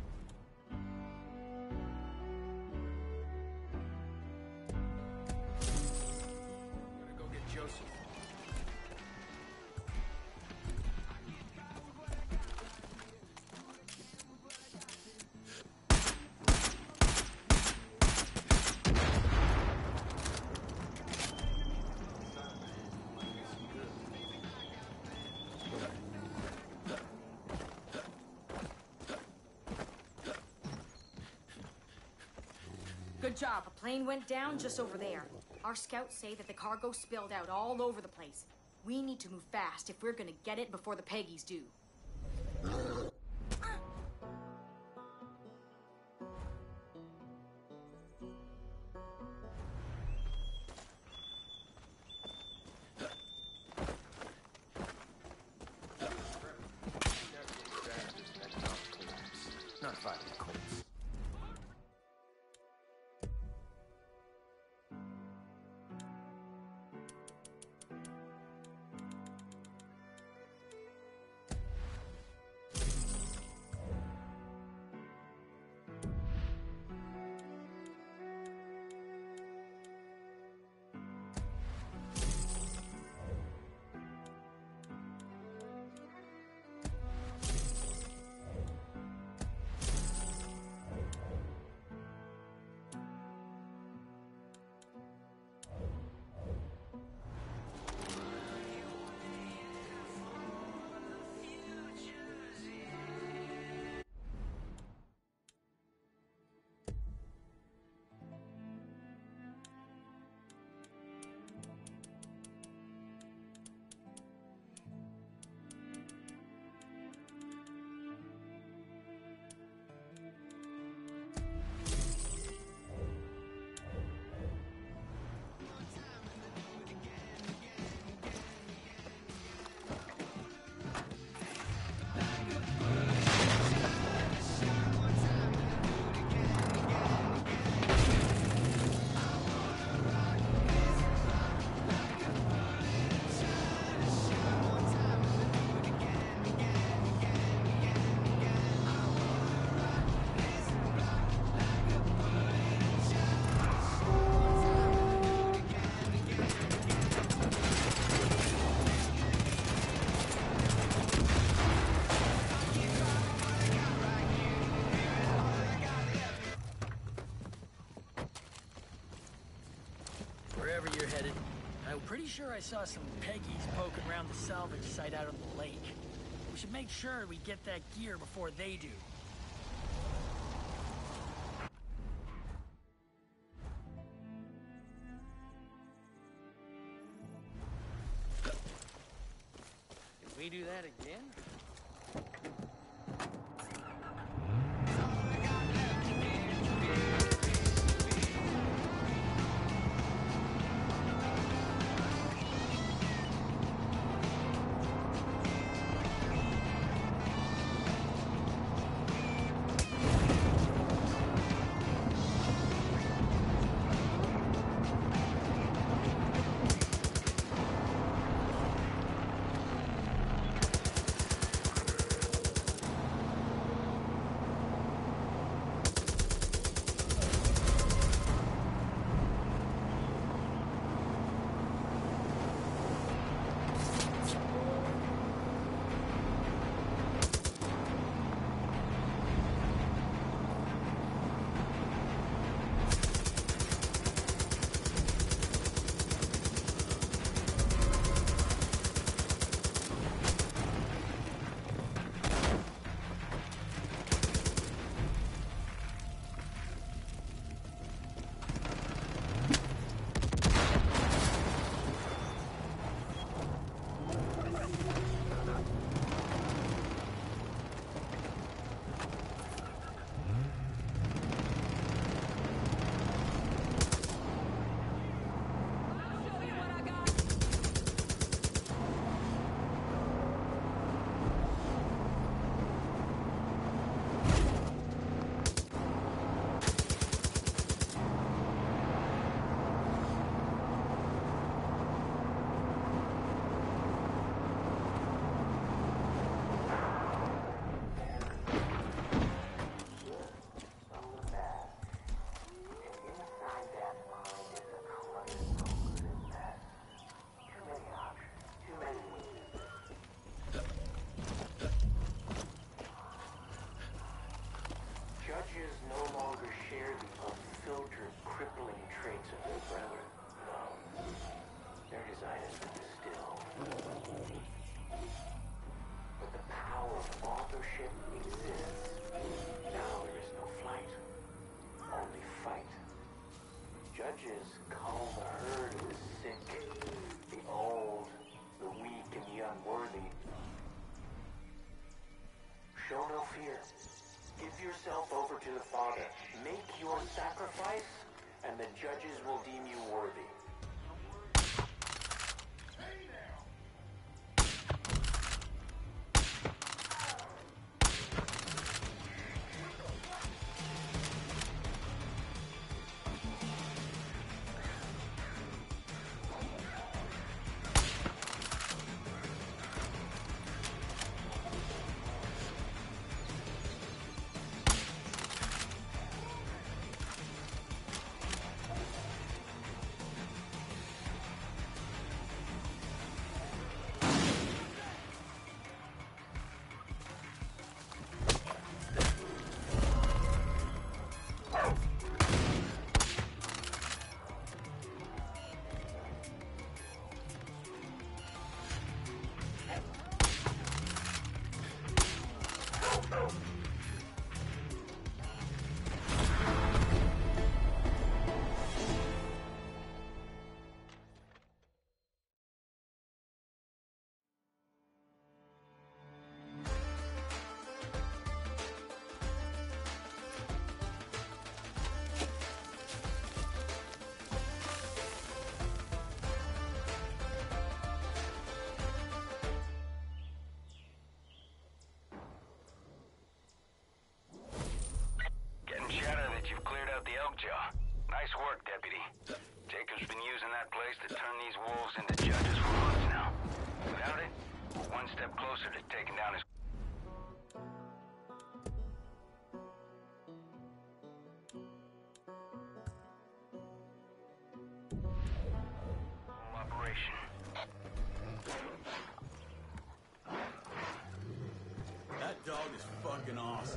I'm gonna go get Joseph. Good job. A plane went down just over there. Our scouts say that the cargo spilled out all over the place. We need to move fast if we're gonna get it before the Peggies do. Not fighting Colts. Wherever you're headed, I'm pretty sure I saw some Peggies poking around the salvage site out on the lake. We should make sure we get that gear before they do. If we do that again? traits of their brethren. No. Their design is to distill. But the power of authorship exists. Now there is no flight, only fight. Judges call the herd the sick, the old, the weak, and the unworthy. Show no fear. Give yourself over to the Father. Make your sacrifice, and the judges will deem you worthy. Nice work, Deputy. Jacob's been using that place to turn these wolves into judges for months now. Without it, we're one step closer to taking down his... operation. That dog is fucking awesome.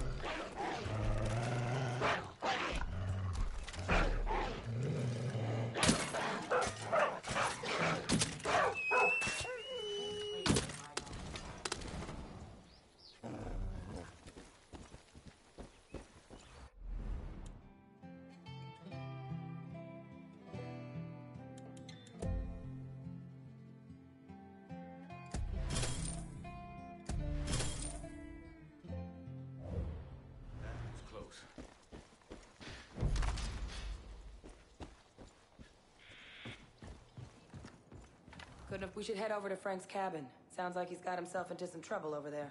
Good enough. We should head over to Frank's cabin. Sounds like he's got himself into some trouble over there.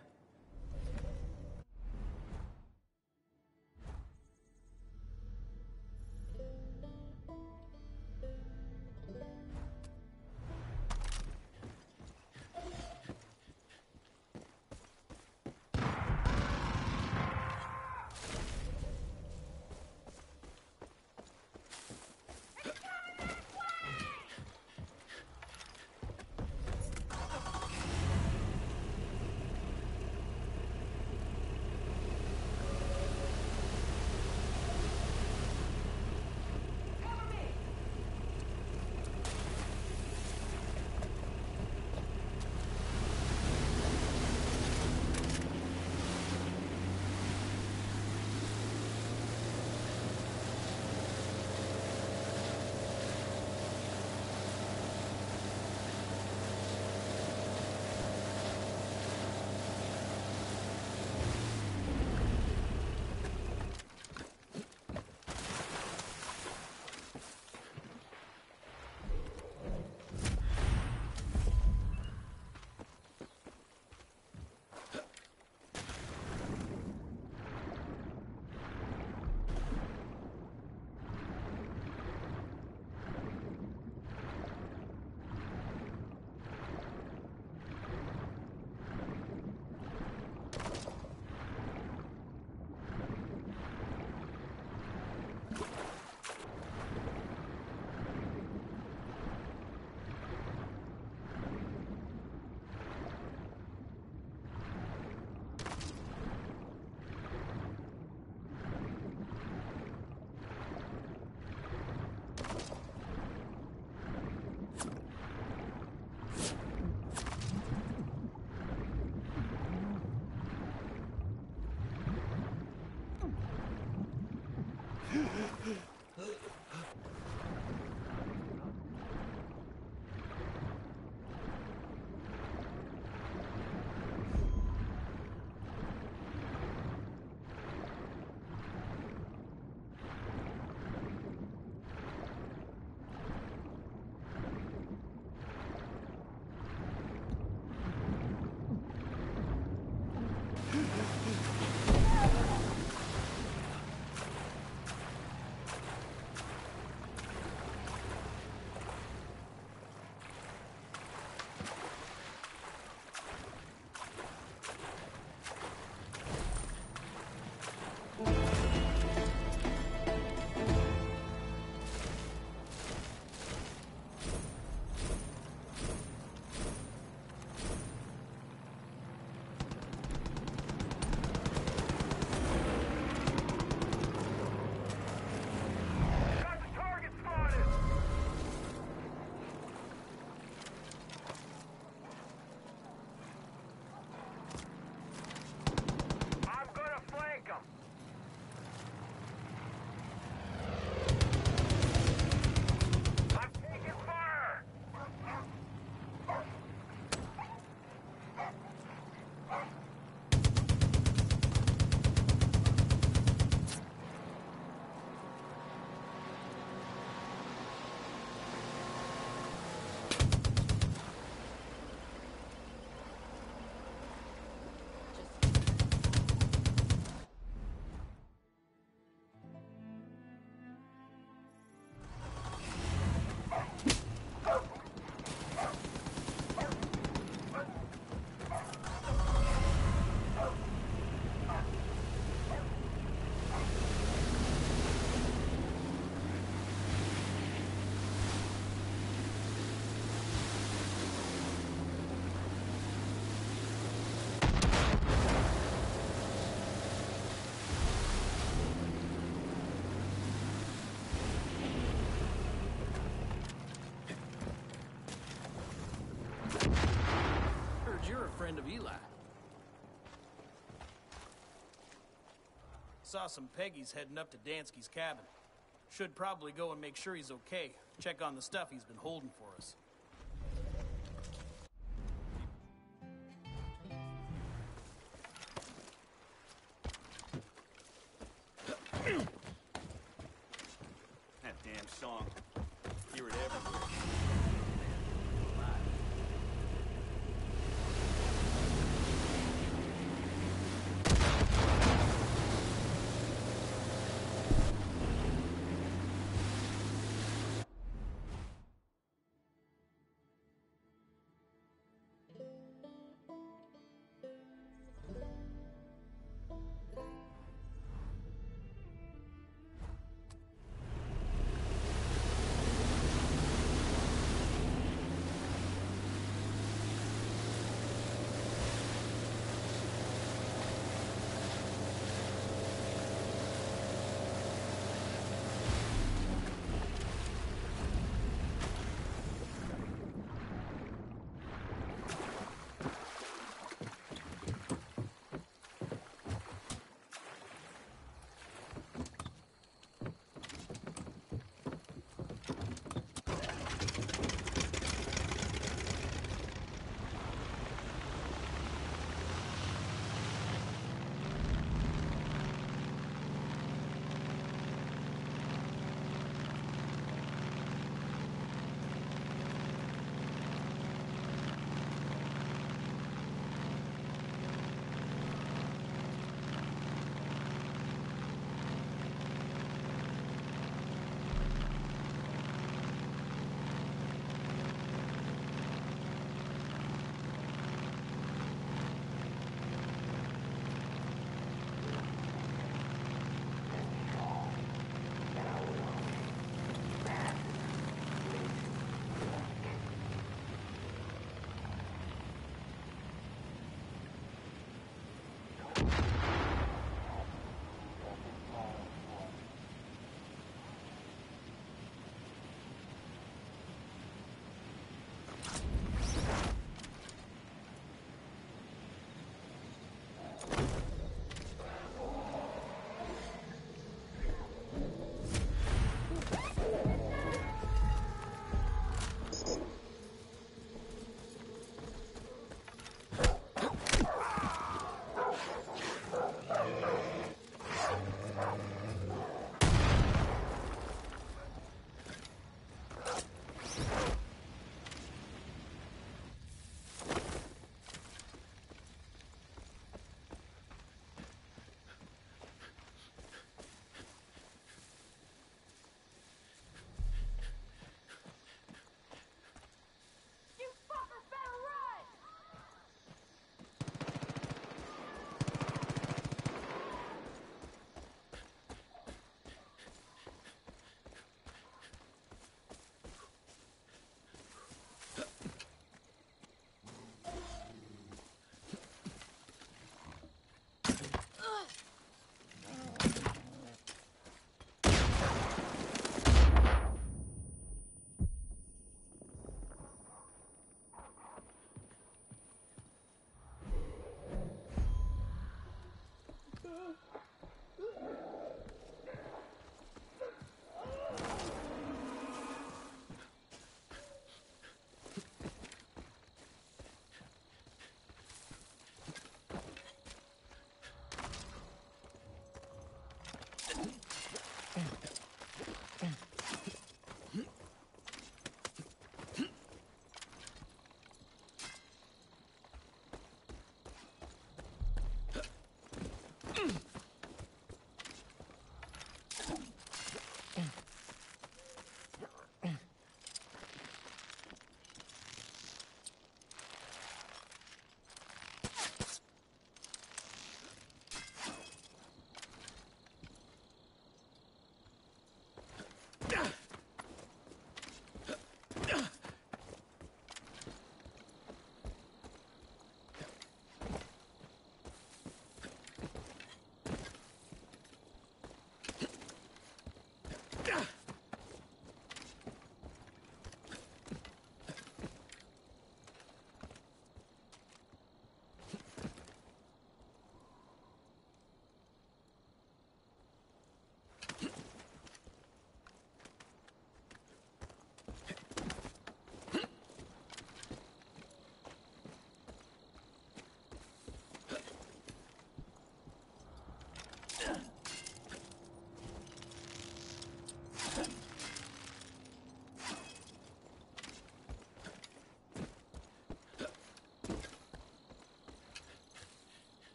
saw some Peggies heading up to Dansky's cabin. Should probably go and make sure he's okay. Check on the stuff he's been holding for us. That damn song. Hear it everywhere.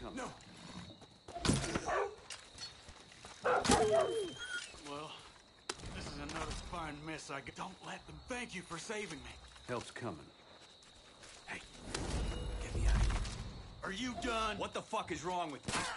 coming. No. Well, this is another fine mess I got. Don't let them. Thank you for saving me. Help's coming. Hey, get me out of here. Are you done? What the fuck is wrong with you?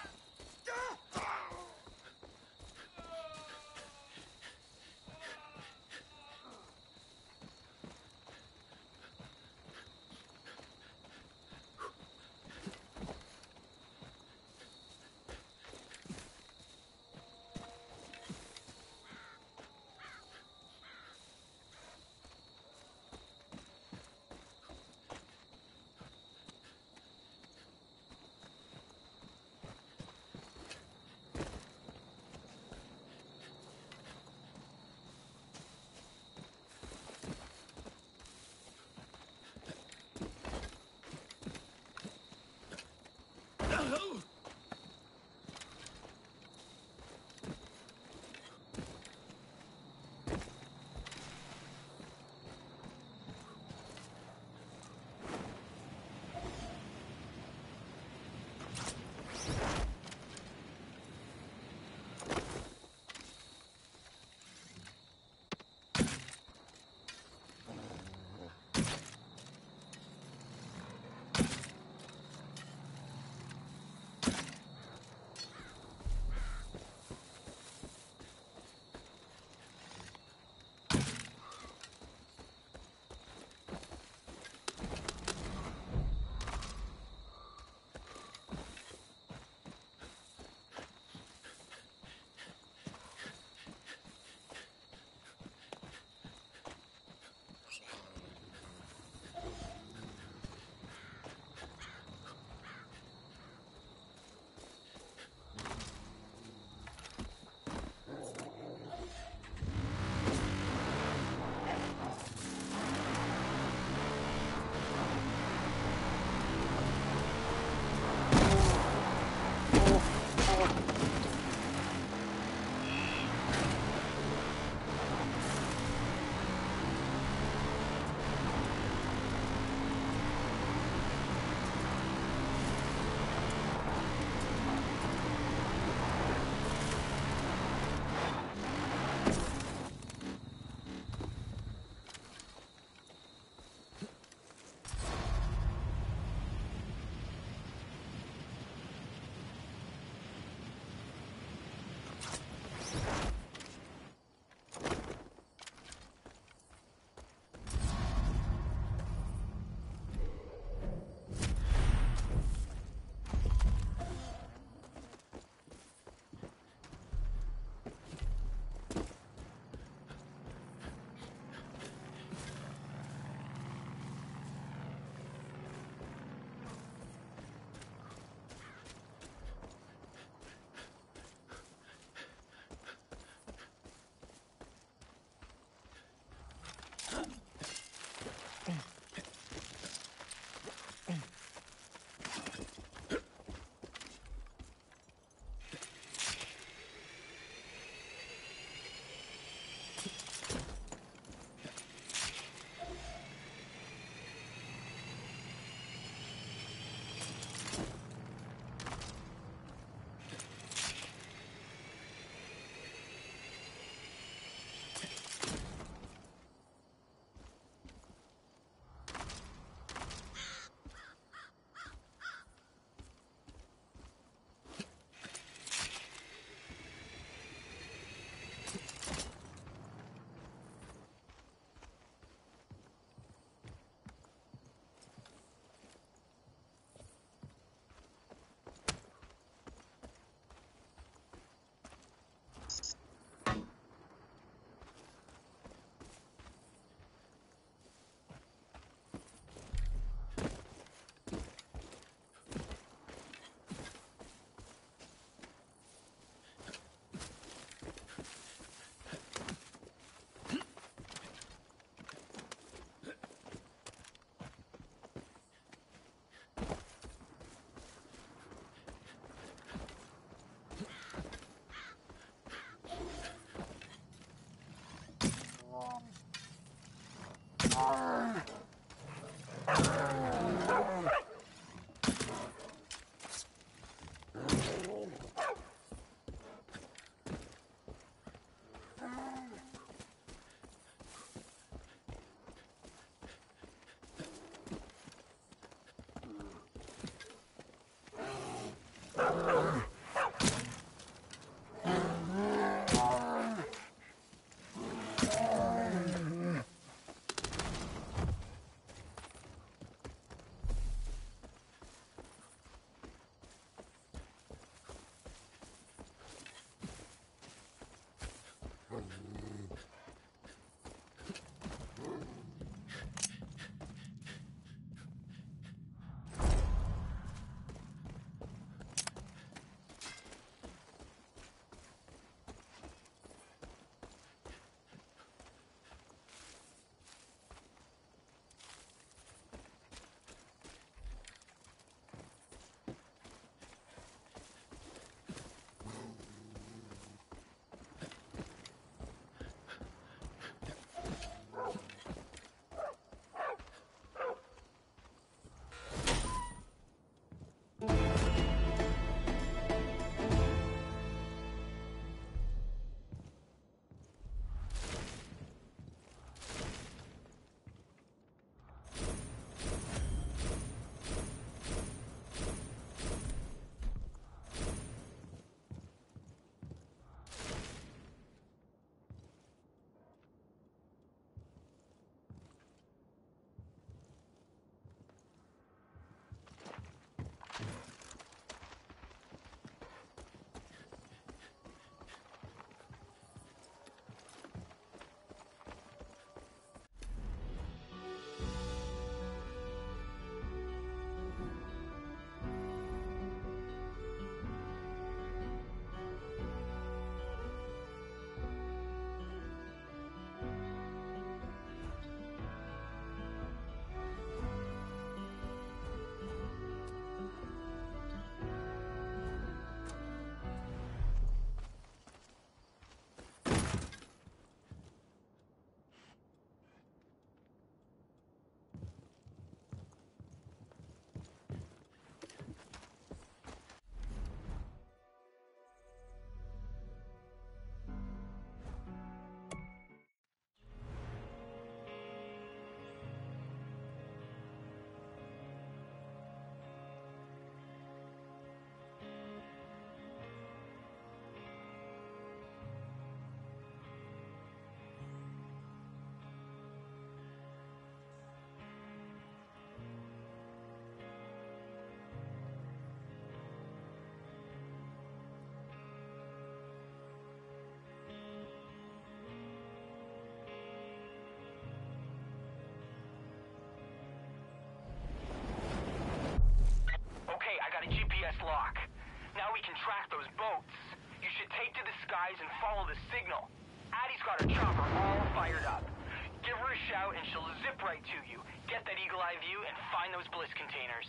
skies and follow the signal. Addie's got her chopper all fired up. Give her a shout and she'll zip right to you. Get that eagle eye view and find those bliss containers.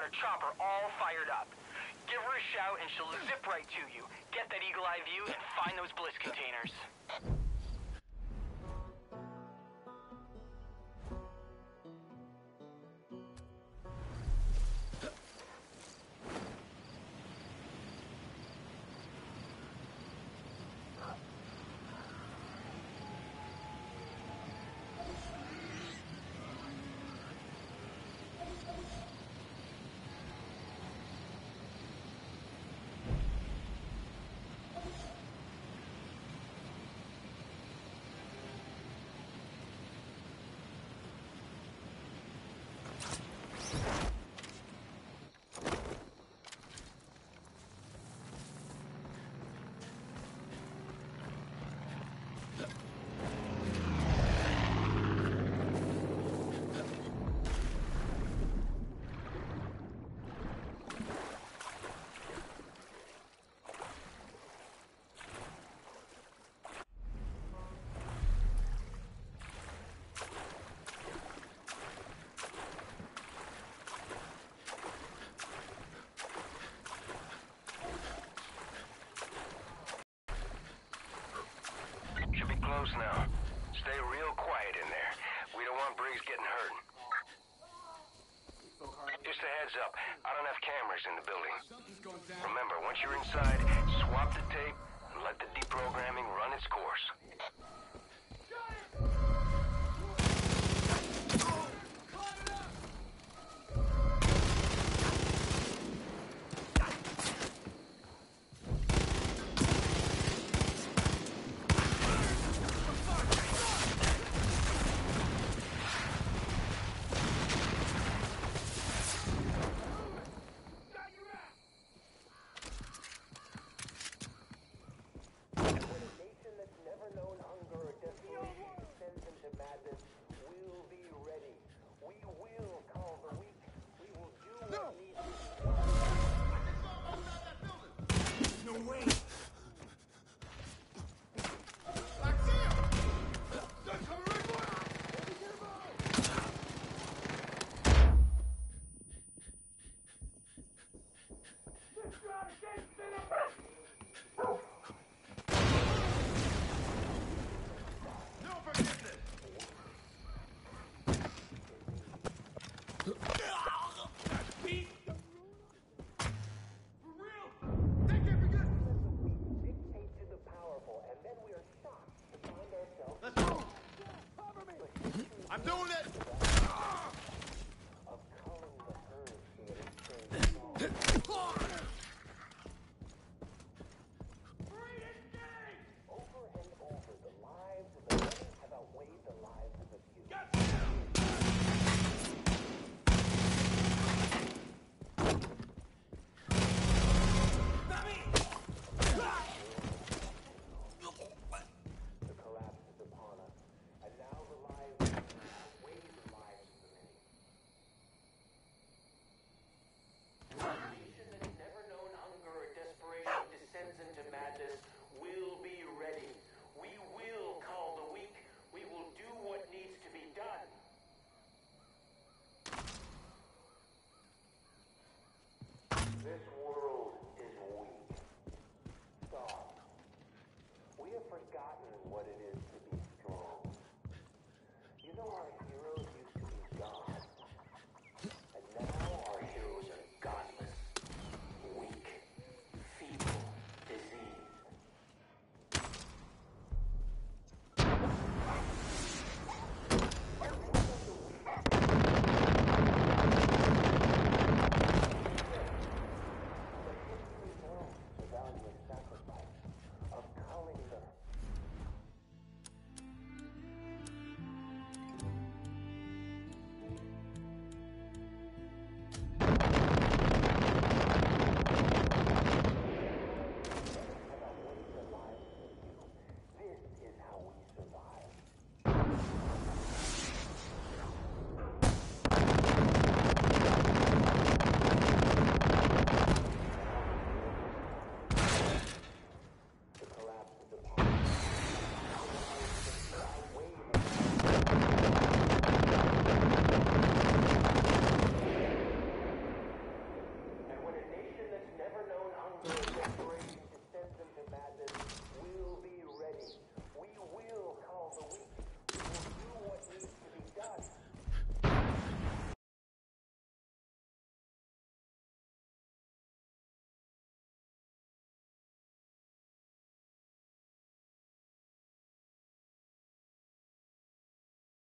got her chopper all fired up. Give her a shout and she'll zip right to you. Get that eagle eye view and find those bliss containers. Close now. Stay real quiet in there. We don't want Briggs getting hurt. Just a heads up, I don't have cameras in the building. Remember, once you're inside, swap the tape and let the deprogramming run its course.